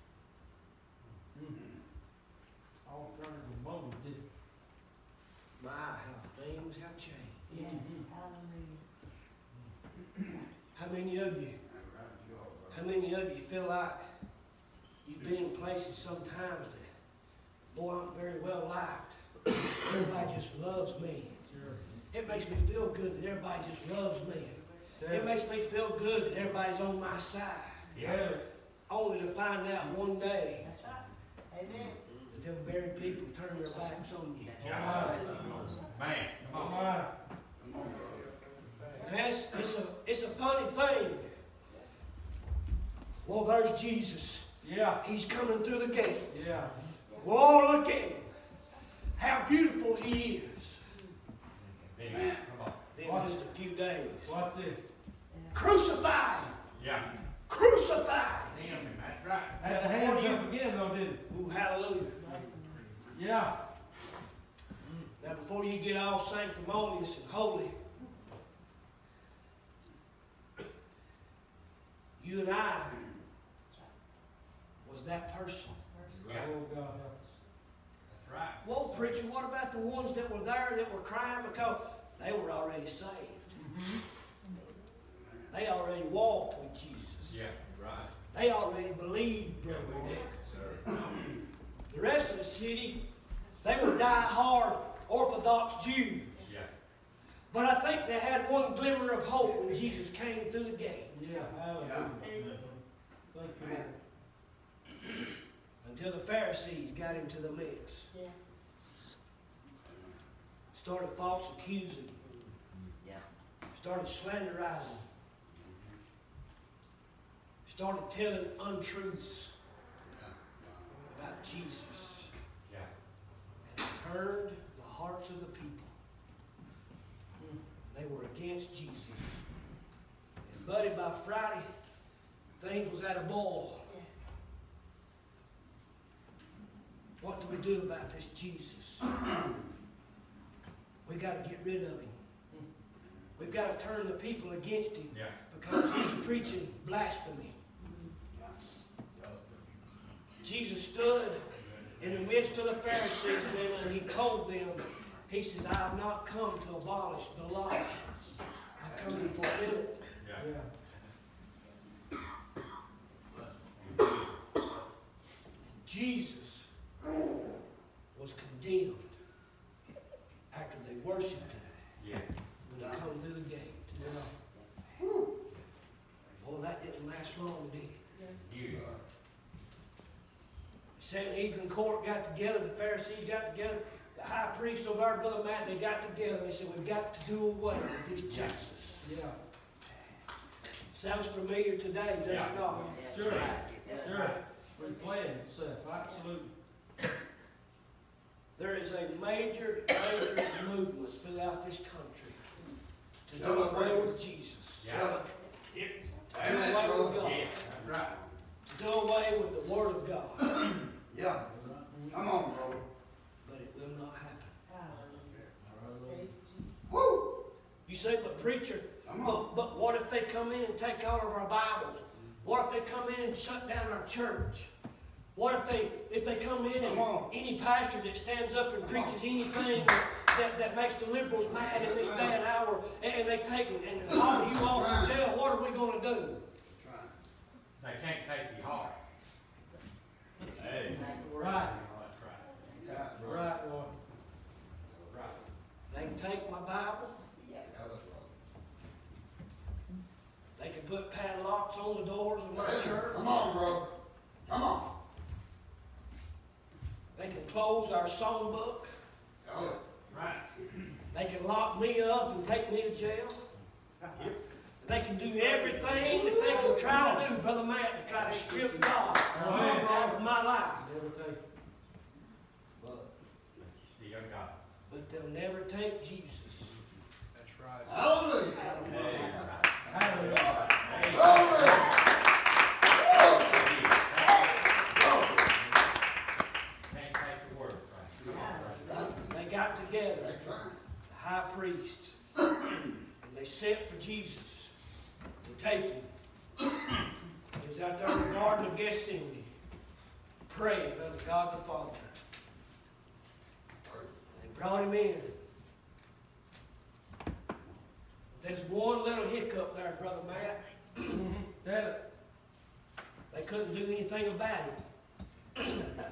Alternative moment, did My, how things have changed. Yes, hallelujah. How many of you feel like you've been in places sometimes that, boy, I'm very well liked. Everybody just loves me. It makes me feel good that everybody just loves me. It makes me feel good that everybody's on my side. Yeah. Only to find out one day That's right. Amen. that them very people turn their backs on you. Yeah. Man, come on. And it's a funny thing. Well, there's Jesus. Yeah. He's coming through the gate. Yeah. Whoa, look at him. How beautiful he is. Amen. Come on. Then just a few days. What the? Crucify him. Yeah. Crucify him. Damn, that's right. Had the hands up again, though, didn't it? Ooh, hallelujah. Yeah. Now, before you get all sanctimonious and holy, you and I was that person. Yeah. Oh, God help us. That's right. Well, preacher, what about the ones that were there that were crying because they were already saved? They already walked with Jesus. Yeah. Right. They already believed, Brother Dick. The rest of the city, they were die-hard Orthodox Jews. Yeah. But I think they had one glimmer of hope when Jesus came through the gate. Yeah. Hallelujah. Thank you, Lord. Until the Pharisees got into the mix. Yeah. Started false accusing. Yeah. Started slanderizing. Started telling untruths about Jesus. Yeah. And it turned the hearts of the people. They were against Jesus. And buddy, by Friday, things was at a boil. Yes. What do we do about this Jesus? We got to get rid of him. We've got to turn the people against him Yeah. because he's preaching blasphemy. Jesus stood in the midst of the Pharisees and he told them, he says, I have not come to abolish the law. I come to fulfill it. Yeah. Jesus was condemned after they worshipped him Yeah. when he come through the gate. Yeah. Boy, that didn't last long, did it? You. The Sanhedrin court got together, the Pharisees got together, the high priest over our brother Matt, they got together and they said, we've got to do away with this Jesus. Yeah. Sounds familiar today, does Yeah. it not? Sure. Sure. Replaying itself. Absolutely. There is a major movement throughout this country to do away with Jesus. Yeah. To do away with God. Yeah. That's right. To do away with the Word of God. Yeah. Come on, bro. But it will not happen. Hallelujah. Woo! You say, but preacher, Come on. but what if they come in and take all of our Bibles? What if they come in and shut down our church? What if they come in and Come on. any pastor that stands up and preaches anything that makes the liberals mad in this day and hour, and they take and haul you off to jail, what are we going to do? They can't take you hard. Hey. Right. That's right. Yeah. Right, Lord. Right. They can take my Bible. Yeah. They can put padlocks on the doors of my church. Come on, bro. Come on. They can close our songbook. Yeah. Right. They can lock me up and take me to jail. They can do everything that they can try to do, Brother Matt, to try to strip God out of my life. Still God. But they'll never take Jesus. That's right. Hallelujah. Hallelujah. Glory. Can't take the word, right? They got together, That's right. the high priest, and they sent for Jesus to take him. He was out there in the Garden of Gethsemane, praying unto God the Father. They brought him in. There's one little hiccup there, Brother Matt. They couldn't do anything about it.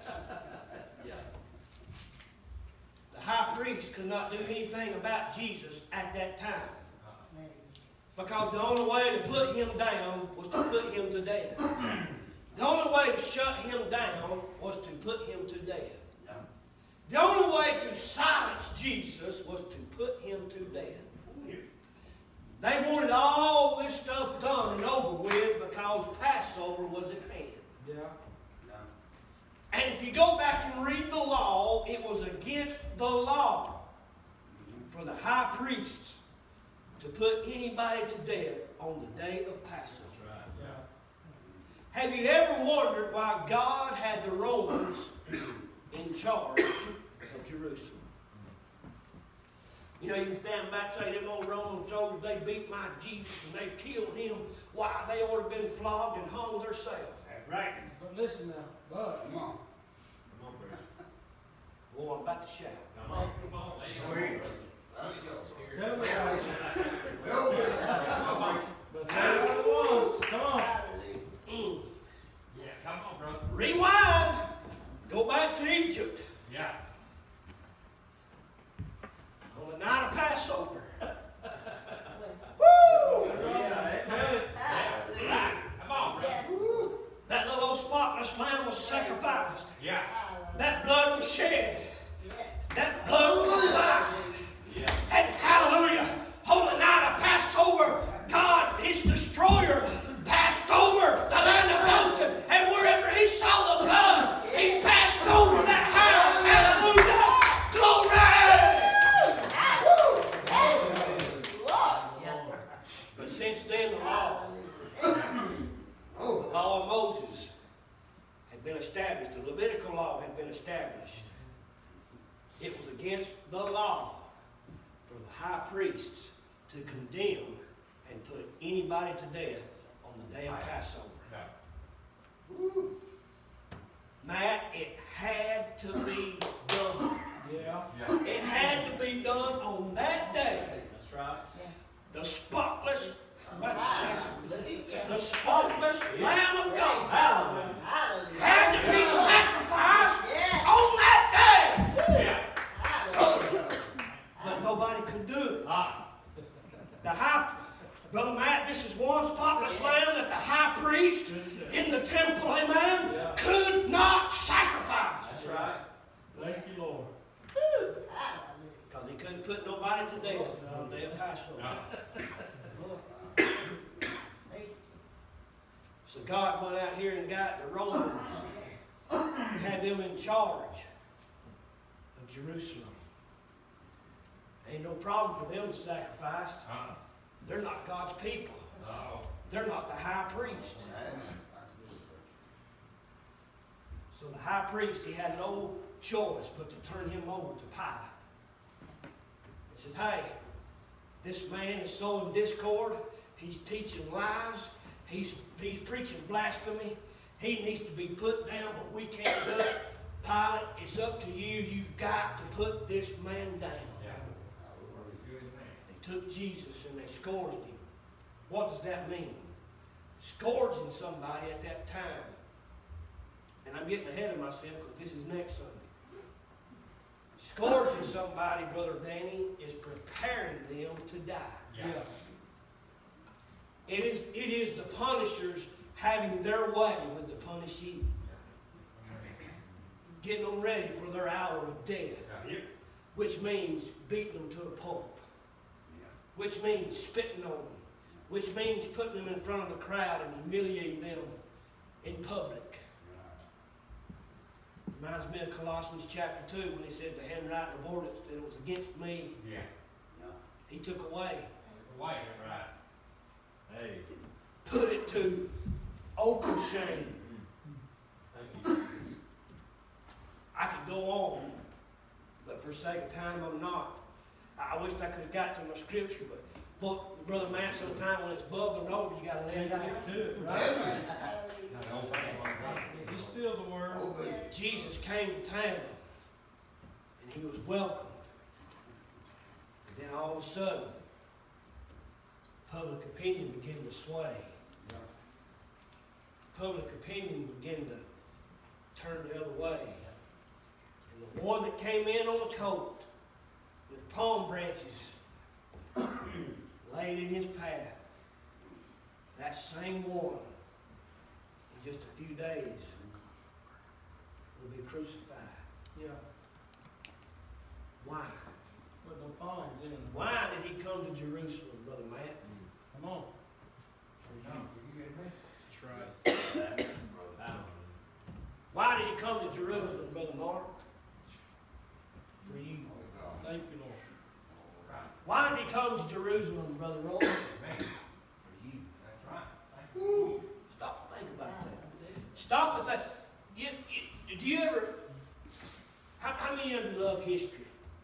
The high priest could not do anything about Jesus at that time. Because the only way to put him down was to put him to death. The only way to shut him down was to put him to death. The only way to silence Jesus was to put him to death. They wanted all this stuff done and over with because Passover was at hand. And if you go back and read the law, it was against the law for the high priest to put anybody to death on the day of Passover. Have you ever wondered why God had the Romans in charge of Jerusalem? You know, you can stand back and say, them old Roman soldiers, they beat my Jesus and they killed him. Why, they ought to have been flogged and hung themselves. That's right. But listen now, but Come on. Come on, brother. Boy, I'm about to shout. Come on. Come on. Lay on, Wait. brother. There you go. tell me about it. Well, good. Come on. But tell me what it was. Come on. Yeah, come on, brother. Rewind. Go back to Egypt Yeah. on the night of Passover. Right. Come on, brother. That little old spotless lamb was sacrificed. Yeah. That blood was shed. That blood was applied. And hallelujah, on the night of Passover, God, his destroyer, passed over the land of Goshen. And wherever he saw the blood, he passed over that house. Hallelujah. Glory. But since then, the law of Moses had been established. The Levitical law had been established. It was against the law for the high priests to condemn and put anybody to death on the day of Passover. Yeah. Matt, it had to be done. Yeah. Yeah. It had to be done on that day. That's right. The spotless, I'm about to say, the spotless Lamb of God had to be sacrificed on that day. Yeah. But nobody could do it. Ah. Brother Matt, this is one spotless lamb that the high priest in the temple, amen, could not sacrifice. That's right. Thank you, Lord. Because he couldn't put nobody to death on the day of Passover. No. So God went out here and got the Romans and had them in charge of Jerusalem. Ain't no problem for them to sacrifice. They're not God's people. No. They're not the high priest. So the high priest, he had no choice but to turn him over to Pilate. He said, hey, this man is sowing discord. He's teaching lies. He's preaching blasphemy. He needs to be put down, but we can't do it. Pilate, it's up to you. You've got to put this man down. Yeah. Good man. They took Jesus and they scourged him. What does that mean? Scourging somebody at that time. And I'm getting ahead of myself because this is next Sunday. Scourging somebody, Brother Danny, is preparing them to die. Yeah. It is the punishers having their way with the punishee. Getting them ready for their hour of death. Yeah. which means beating them to a pulp, which means spitting on them, which means putting them in front of the crowd and humiliating them in public. Reminds me of Colossians chapter 2 when he said the handwriting of ordinance that was against me, he took away. Right. Hey. Put it to open shame. Thank you. I could go on, but for sake of time, I'm not. I wish I could have got to my scripture, but Brother Matt, sometimes when it's bubbling over, you got to let it out. Do it, right? He's He's still the word. Jesus came to town, and he was welcomed. And then all of a sudden, public opinion began to sway. Public opinion began to turn the other way. And the one that came in on a coat with palm branches laid in his path, that same one, in just a few days, will be crucified. Yeah. Why? Put no palms in. Why did he come to Jerusalem, Brother Matt? Come on. For you. That's right. Why did he come to Jerusalem, Brother Mark? For you. Thank you, Lord. Why did he come to Jerusalem, Brother Ross? Man, For you. that's right. Thank you. Stop and think about that. Stop and think. Do you ever, how many of you love history?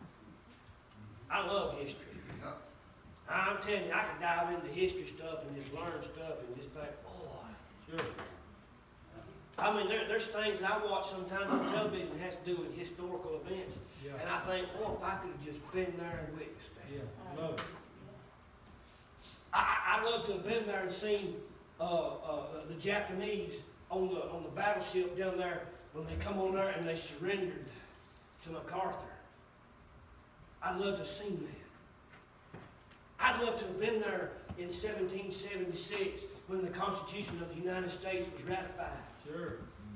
I love history. I'm telling you, I can dive into history stuff and just learn stuff and just think, boy. Sure. I mean, there's things that I watch sometimes on television that has to do with historical events. Yeah. And I think, boy, if I could have just been there and witnessed that. Yeah. Love it. I'd love to have been there and seen the Japanese on the battleship down there when they come on there and they surrendered to MacArthur. I'd love to have seen that. I'd love to have been there in 1776 when the Constitution of the United States was ratified. Sure.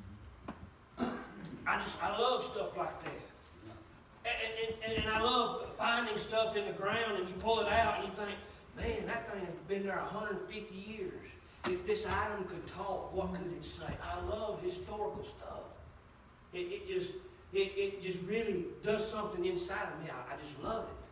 I love stuff like that. And I love finding stuff in the ground and you pull it out and you think, man, that thing has been there 150 years. If this item could talk, what could it say? I love historical stuff. It just really does something inside of me. I just love it.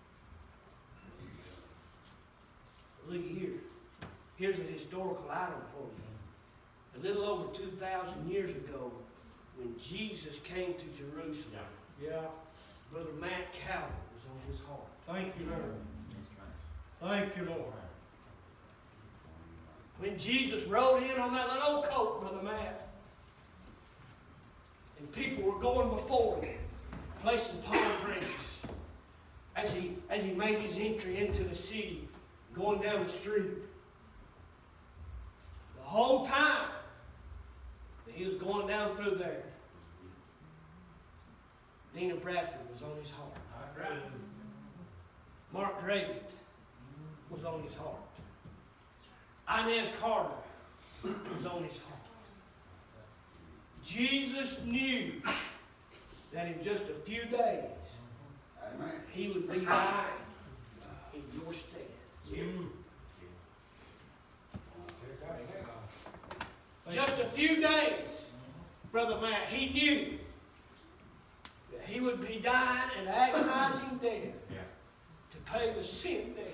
Look here. Here's a historical item for you. A little over 2,000 years ago, when Jesus came to Jerusalem, Yeah. Brother Matt Calvin was on his heart. Thank you, Lord. Thank you, Lord. When Jesus rode in on that little old coat, Brother Matt, and people were going before him, placing palm branches, as he made his entry into the city, going down the street. The whole time that he was going down through there, Dina Bradford was on his heart. Mark Dravid was on his heart. Inez Carter was on his heart. Jesus knew that in just a few days, he would be dying in your stead. Just a few days, Brother Matt, he knew that he would be dying an agonizing death to pay the sin debt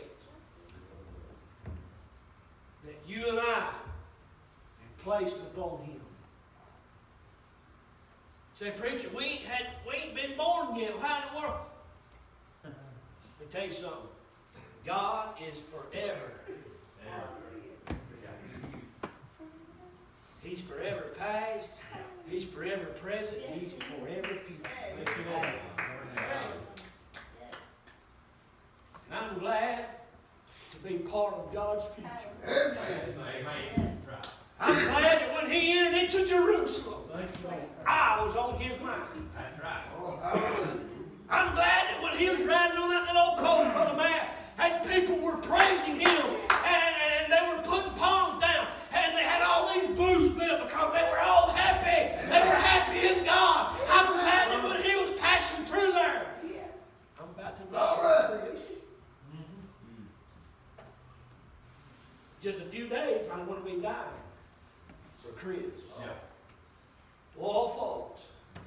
that you and I have placed upon him. Say, preacher, we ain't been born yet. How in the world? Let me tell you something. God is forever. He's forever past. He's forever present. He's forever future. Thank you, Lord. And I'm glad to be part of God's future. Amen. I'm glad that when he entered into Jerusalem, Thank you, Lord. I was on his mind. That's right. I'm glad that when he was riding on that little old colt, Brother Matt, and people were praising him, and they were putting palms down, and they had all these booths built because they were all happy. They were happy in God. I'm glad that when he was passing through there, about to Glory. Chris. Just a few days, I'm going to be dying for Chris. Yeah. Well, folks,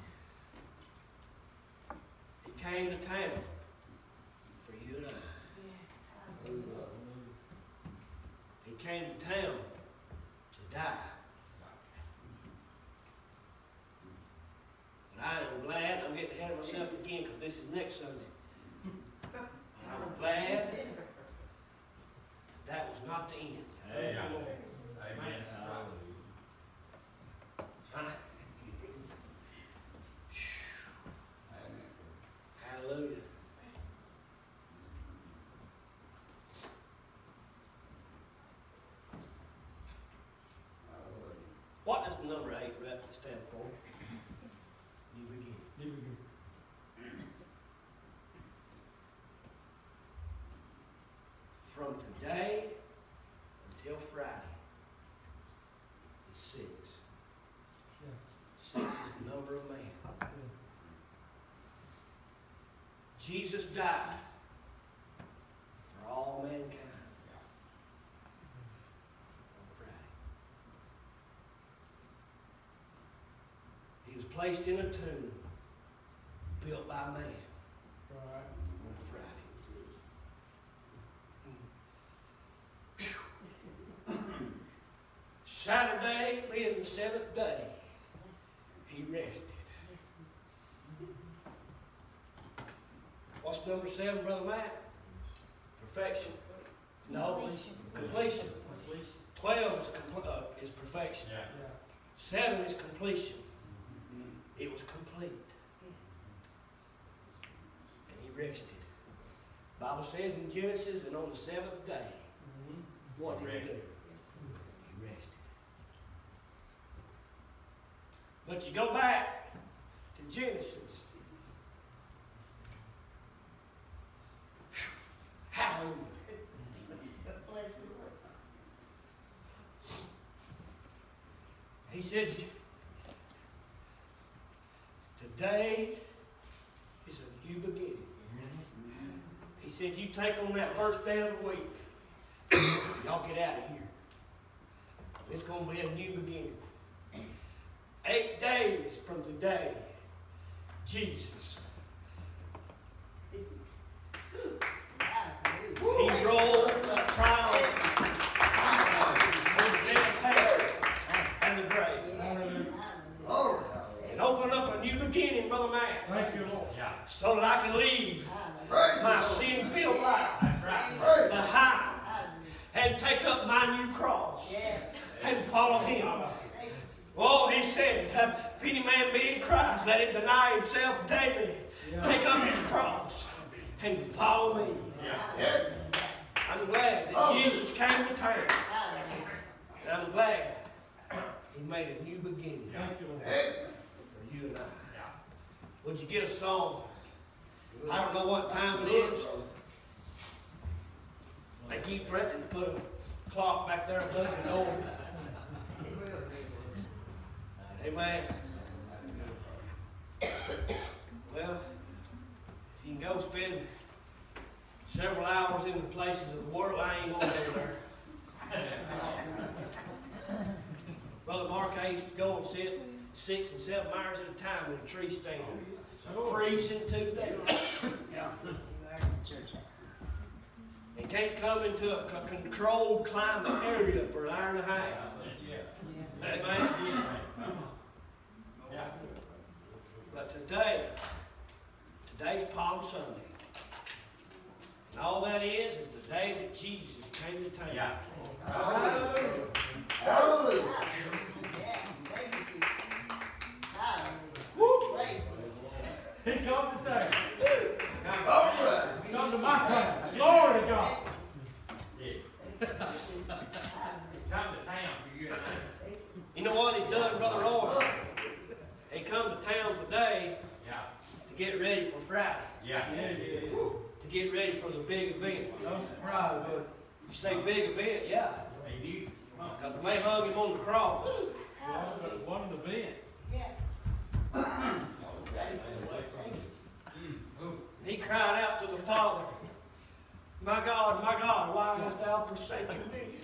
he came to town for you and I. He came to town to die. But I am glad, I'm getting ahead of myself again because this is next Sunday. I'm glad that was not the end. Yeah. Amen. Hallelujah. What does the number 8 stand for? You begin. From today until Friday is 6. 6 is the number of man. Jesus died for all mankind on Friday. He was placed in a tomb built by man on Friday. Saturday being the 7th day, he rested. What's number 7, Brother Matt? Perfection. No, completion. 12 is perfection. 7 is completion. It was complete. And he rested. The Bible says in Genesis, and on the 7th day, what did he do? He rested. But you go back to Genesis. Hallelujah. He said, today is a new beginning. He said, you take on that first day of the week. Y'all get out of here. It's going to be a new beginning. 8 days from today, Jesus. He rose triumphant over death's hell and the grave. And opened up a new beginning, Brother Man. Thank you, Lord. So that I can leave my sin-filled life behind and take up my new cross and follow Him. Oh, He said, if any man be in Christ, let him deny himself daily, take up his cross, and follow me. I'm glad that Jesus came to town. And I'm glad He made a new beginning for you and I. Would you get a song? I don't know what time it is. They keep threatening to put a clock back there above the door. Amen. Well, if you can go spend several hours in the places of the world, I ain't going to go there. Brother Mark, I used to go and sit 6 and 7 hours at a time in a tree stand, freezing to death. You can't come into a controlled climate area for an hour and a half. Amen. But today's Palm Sunday. And all that is the day that Jesus came to town. Hallelujah. Hallelujah. He come to town. All right. Come to my town. Glory to God. Come to town for you and I. You know what He done, Brother Roy? He come to town today to get ready for Friday. To get ready for the big event. No surprise, but You say big event, yeah. They do. Because they hung Him on the cross. but it wasn't an event. And He cried out to the Father, my God, why hast thou forsaken me?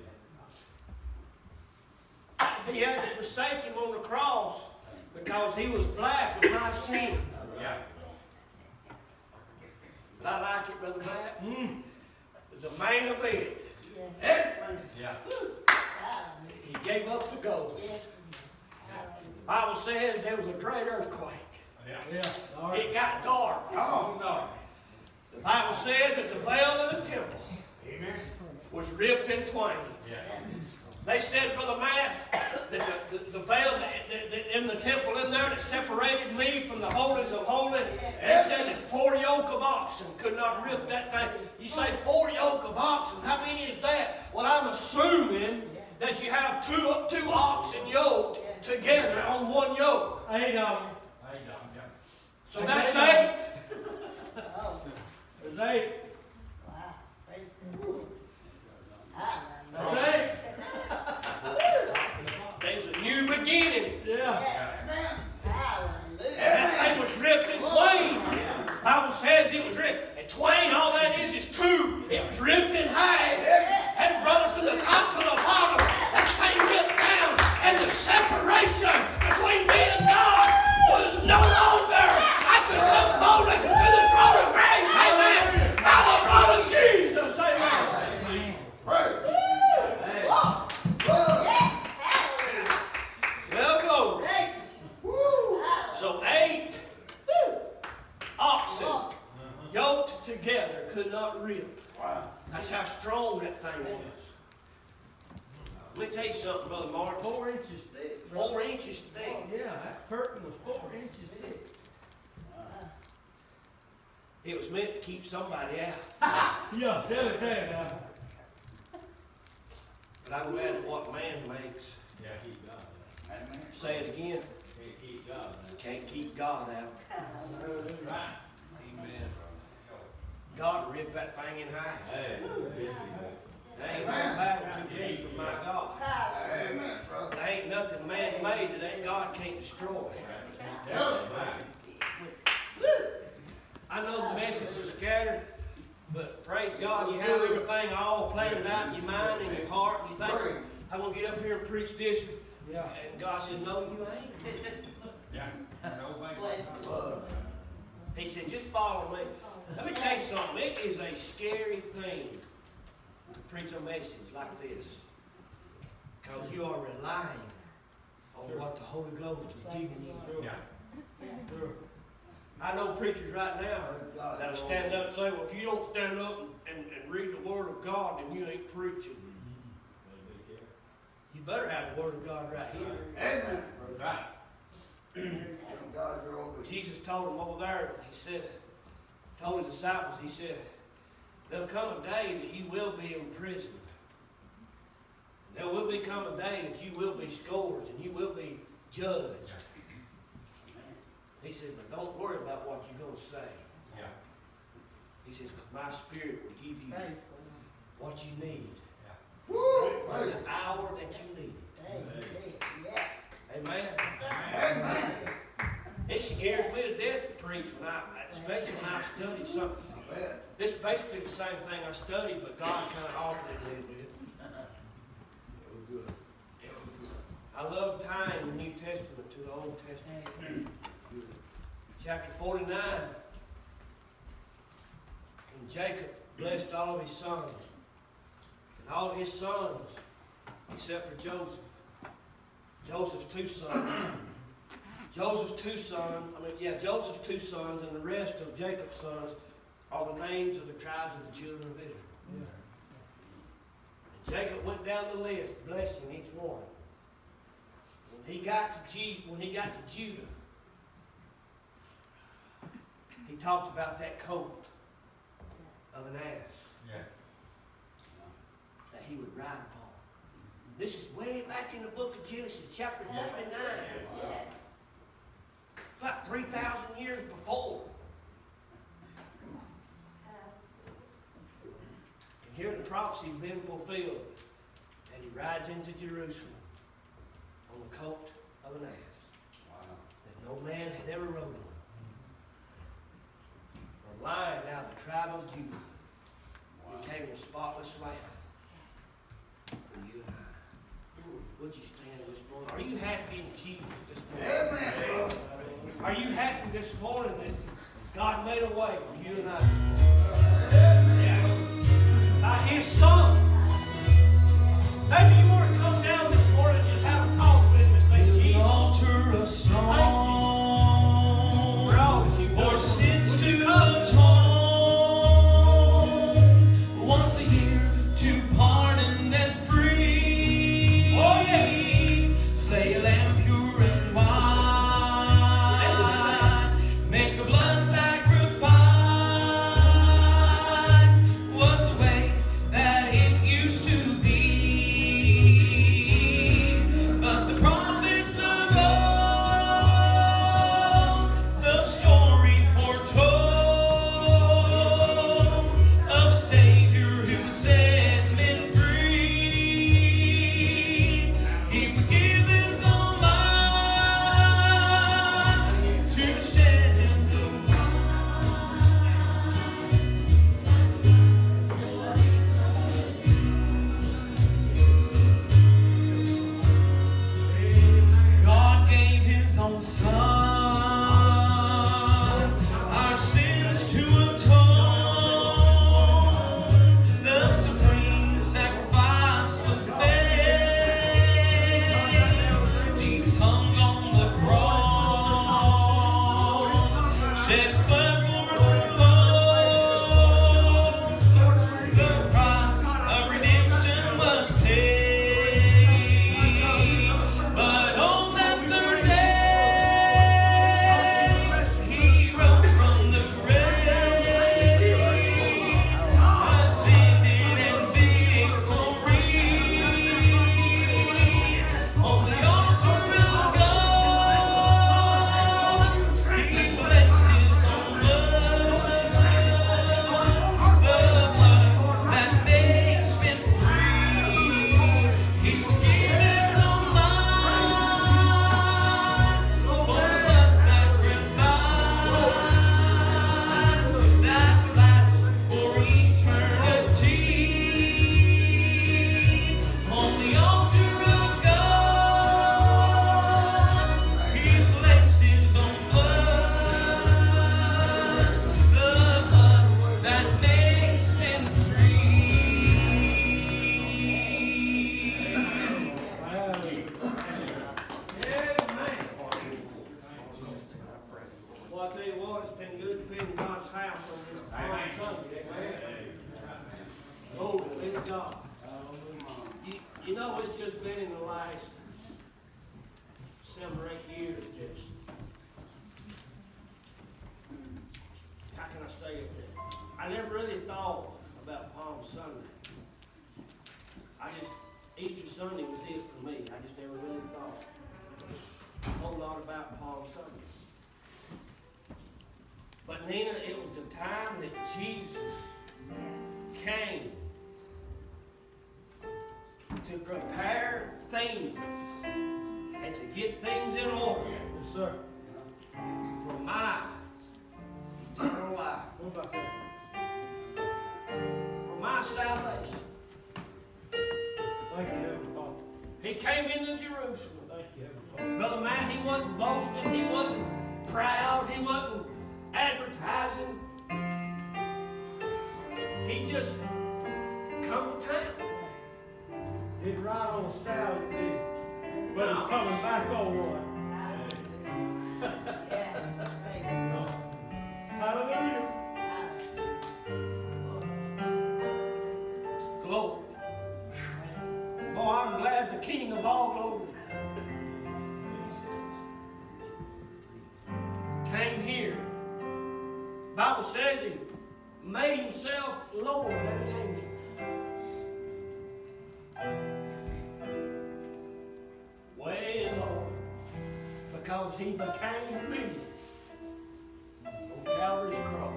He had to forsake him on the cross because he was black with my sin. Yeah. But I like it, Brother Matt. The main event. Yeah. He gave up the ghost. The Bible says there was a great earthquake. Yeah. All right. It got dark. Oh, no. The Bible says that the veil of the temple Amen. was ripped in twain. Yeah. They said, Brother Matt, that the veil that in the temple in there that separated me from the holies of holies, they said that 4 yoke of oxen could not rip that thing. You say 4 yoke of oxen, how many is that? Well, I'm assuming that you have two oxen yoked together on one yoke. 8 of them. So that's 8. There's 8. That's 8. There's a new beginning. Yeah. That thing was ripped in twain. The Bible says it was ripped. And twain, all that is 2. It was ripped in half. And brother, from the top to the bottom, that thing ripped down. And the separation between me and God was no longer. I could come boldly to the throne of grace. Amen. By the blood of Jesus. Amen. Well, glory. So 8 oxen yoked together could not rip. That's how strong that thing was. Let me tell you something, Brother Mark. 4 inches thick. 4 inches thick. Oh, yeah, that curtain was 4 inches thick. It was meant to keep somebody out. Yeah, tell it now. But I'm glad at what man makes. Yeah, keep God. Say it again. Can't keep God. Can't keep God out. Right. God ripped that thing in half. Hey. There ain't no battle too big for my God. There ain't nothing man made that ain't God can't destroy. I know the message was scattered, but praise God, you have everything all planned out in your mind and your heart, and you think, I'm going to get up here and preach this. Yeah. And God said, no, you ain't. Yeah. No, thank He said, just follow me. Let me tell you something. It is a scary thing to preach a message like this. Because you are relying on what the Holy Ghost is giving you. Yeah. I know preachers right now that'll stand up and say, well, if you don't stand up and read the Word of God, then you ain't preaching. You better have the Word of God right here. Right. Jesus told them over there, he said, told his disciples, he said, there'll come a day that you will be imprisoned. There will become a day that you will be scourged and you will be judged. He said, but don't worry about what you're going to say. Yeah. He says, because my Spirit will give you what you need. Yeah. In the hour that you need it. Amen. It scares me to death to preach, especially when I've studied something. This is basically the same thing I studied, but God kind of altered it a little bit. I love tying the New Testament to the Old Testament. Chapter 49. And Jacob blessed all of his sons. And all of his sons, except for Joseph. Joseph's 2 sons. Joseph's 2 sons and the rest of Jacob's sons are the names of the tribes of the children of Israel. And Jacob went down the list, blessing each one. When he got to Judah, he talked about that coat of an ass Yes. that he would ride upon. This is way back in the book of Genesis, chapter 49. Yes. About 3,000 years before. And here the prophecy has been fulfilled. And he rides into Jerusalem on the coat of an ass that no man had ever rode on. Or Lion out of the tribe of Judah. Became a spotless lamb for you and I. Would you stand this morning? Are you happy in Jesus this morning? Amen. Are you happy this morning that God made a way for you and I? By His Son. Maybe you want to come down this morning and just have a talk with Him and say, Jesus, altar of song, for all that you've for done. sins Would you to come? atone, once a year to pardon and free. Oh, yeah. Slay a lamb pure and white, make a blood sacrifice, was the way that it used to be. But the prophets of old, the story foretold of a Savior who would set men free. He would give His own life to shed the God gave His own Son, our sins to atone. The supreme sacrifice was made. Jesus hung on the cross, shed His blood for the lost. The price of redemption was paid. But on that third day, He rose from the grave, ascended in victory. On the altar of God, He placed His own blood, the blood that makes men free. He would give His own life for the blood sacrifice that would last for eternity. On the altar of God, He placed His own blood, the blood that makes men free. Well, I tell you what, it's been good to be in God's house on this Palm Sunday. Amen. Glory be to God. You know, it's just been in the last 7 or 8 years, just, how can I say it? I never really thought about Palm Sunday. Easter Sunday was it for me. I just never really thought a whole lot about Palm Sunday. But Nina, it was the time that Jesus came to prepare things and to get things in order. Yes, sir. For my eternal life. What about that? For my salvation. Thank you, Heavenly Father. He came into Jerusalem. Thank you, Heavenly Father. Brother Matt, he wasn't boasting. He wasn't proud. He wasn't advertising. He just come to town. He'd ride on a stallion, did he? But he's coming back on one. Yes, praise God. Hallelujah. Glory. Boy, I'm glad the King of all glory came here. Bible says He made Himself lower than the angels. Way lower. Because He became obedient on Calvary's cross.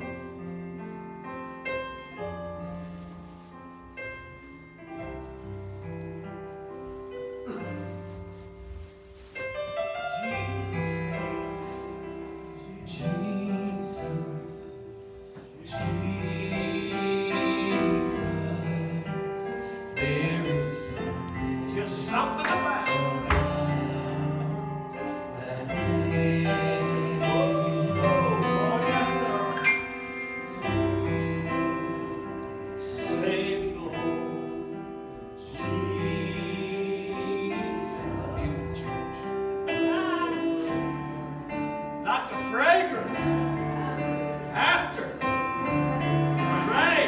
something about it. Like a fragrance after the rain.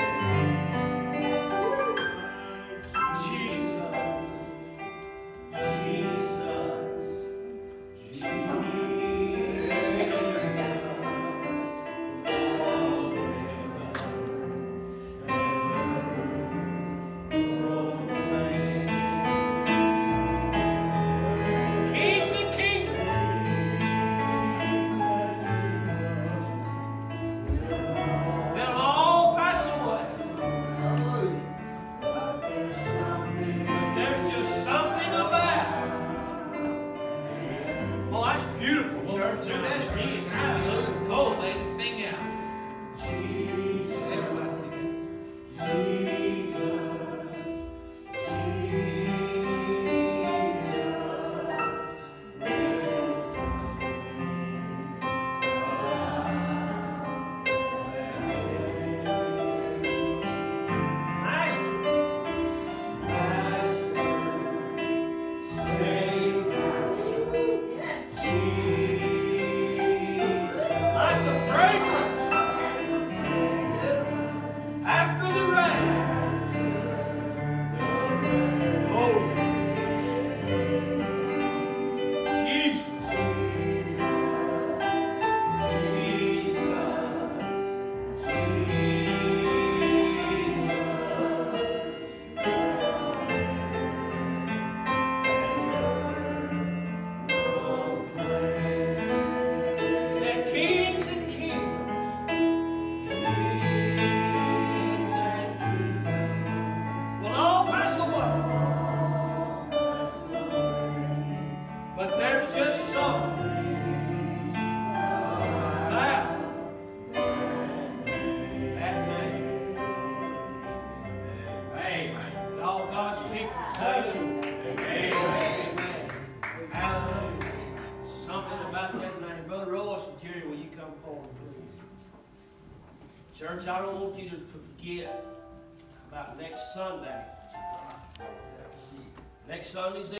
Jesus, Kings and kingdoms. They'll all pass away. But there's just something about it. Well, that's beautiful, church. That's Jesus. Hallelujah. Go, ladies, sing out. Everybody together. Like a fragrance after the rain. Oh, Jesus. They're kings and kingdoms. Will all pass away. But there's just something about that name. Amen. And all God's people say, Amen. Hallelujah. Something about that name. Brother Royce and Jerry, will you come forward, please? Church, I don't want you to forget about next Sunday. Next Sunday's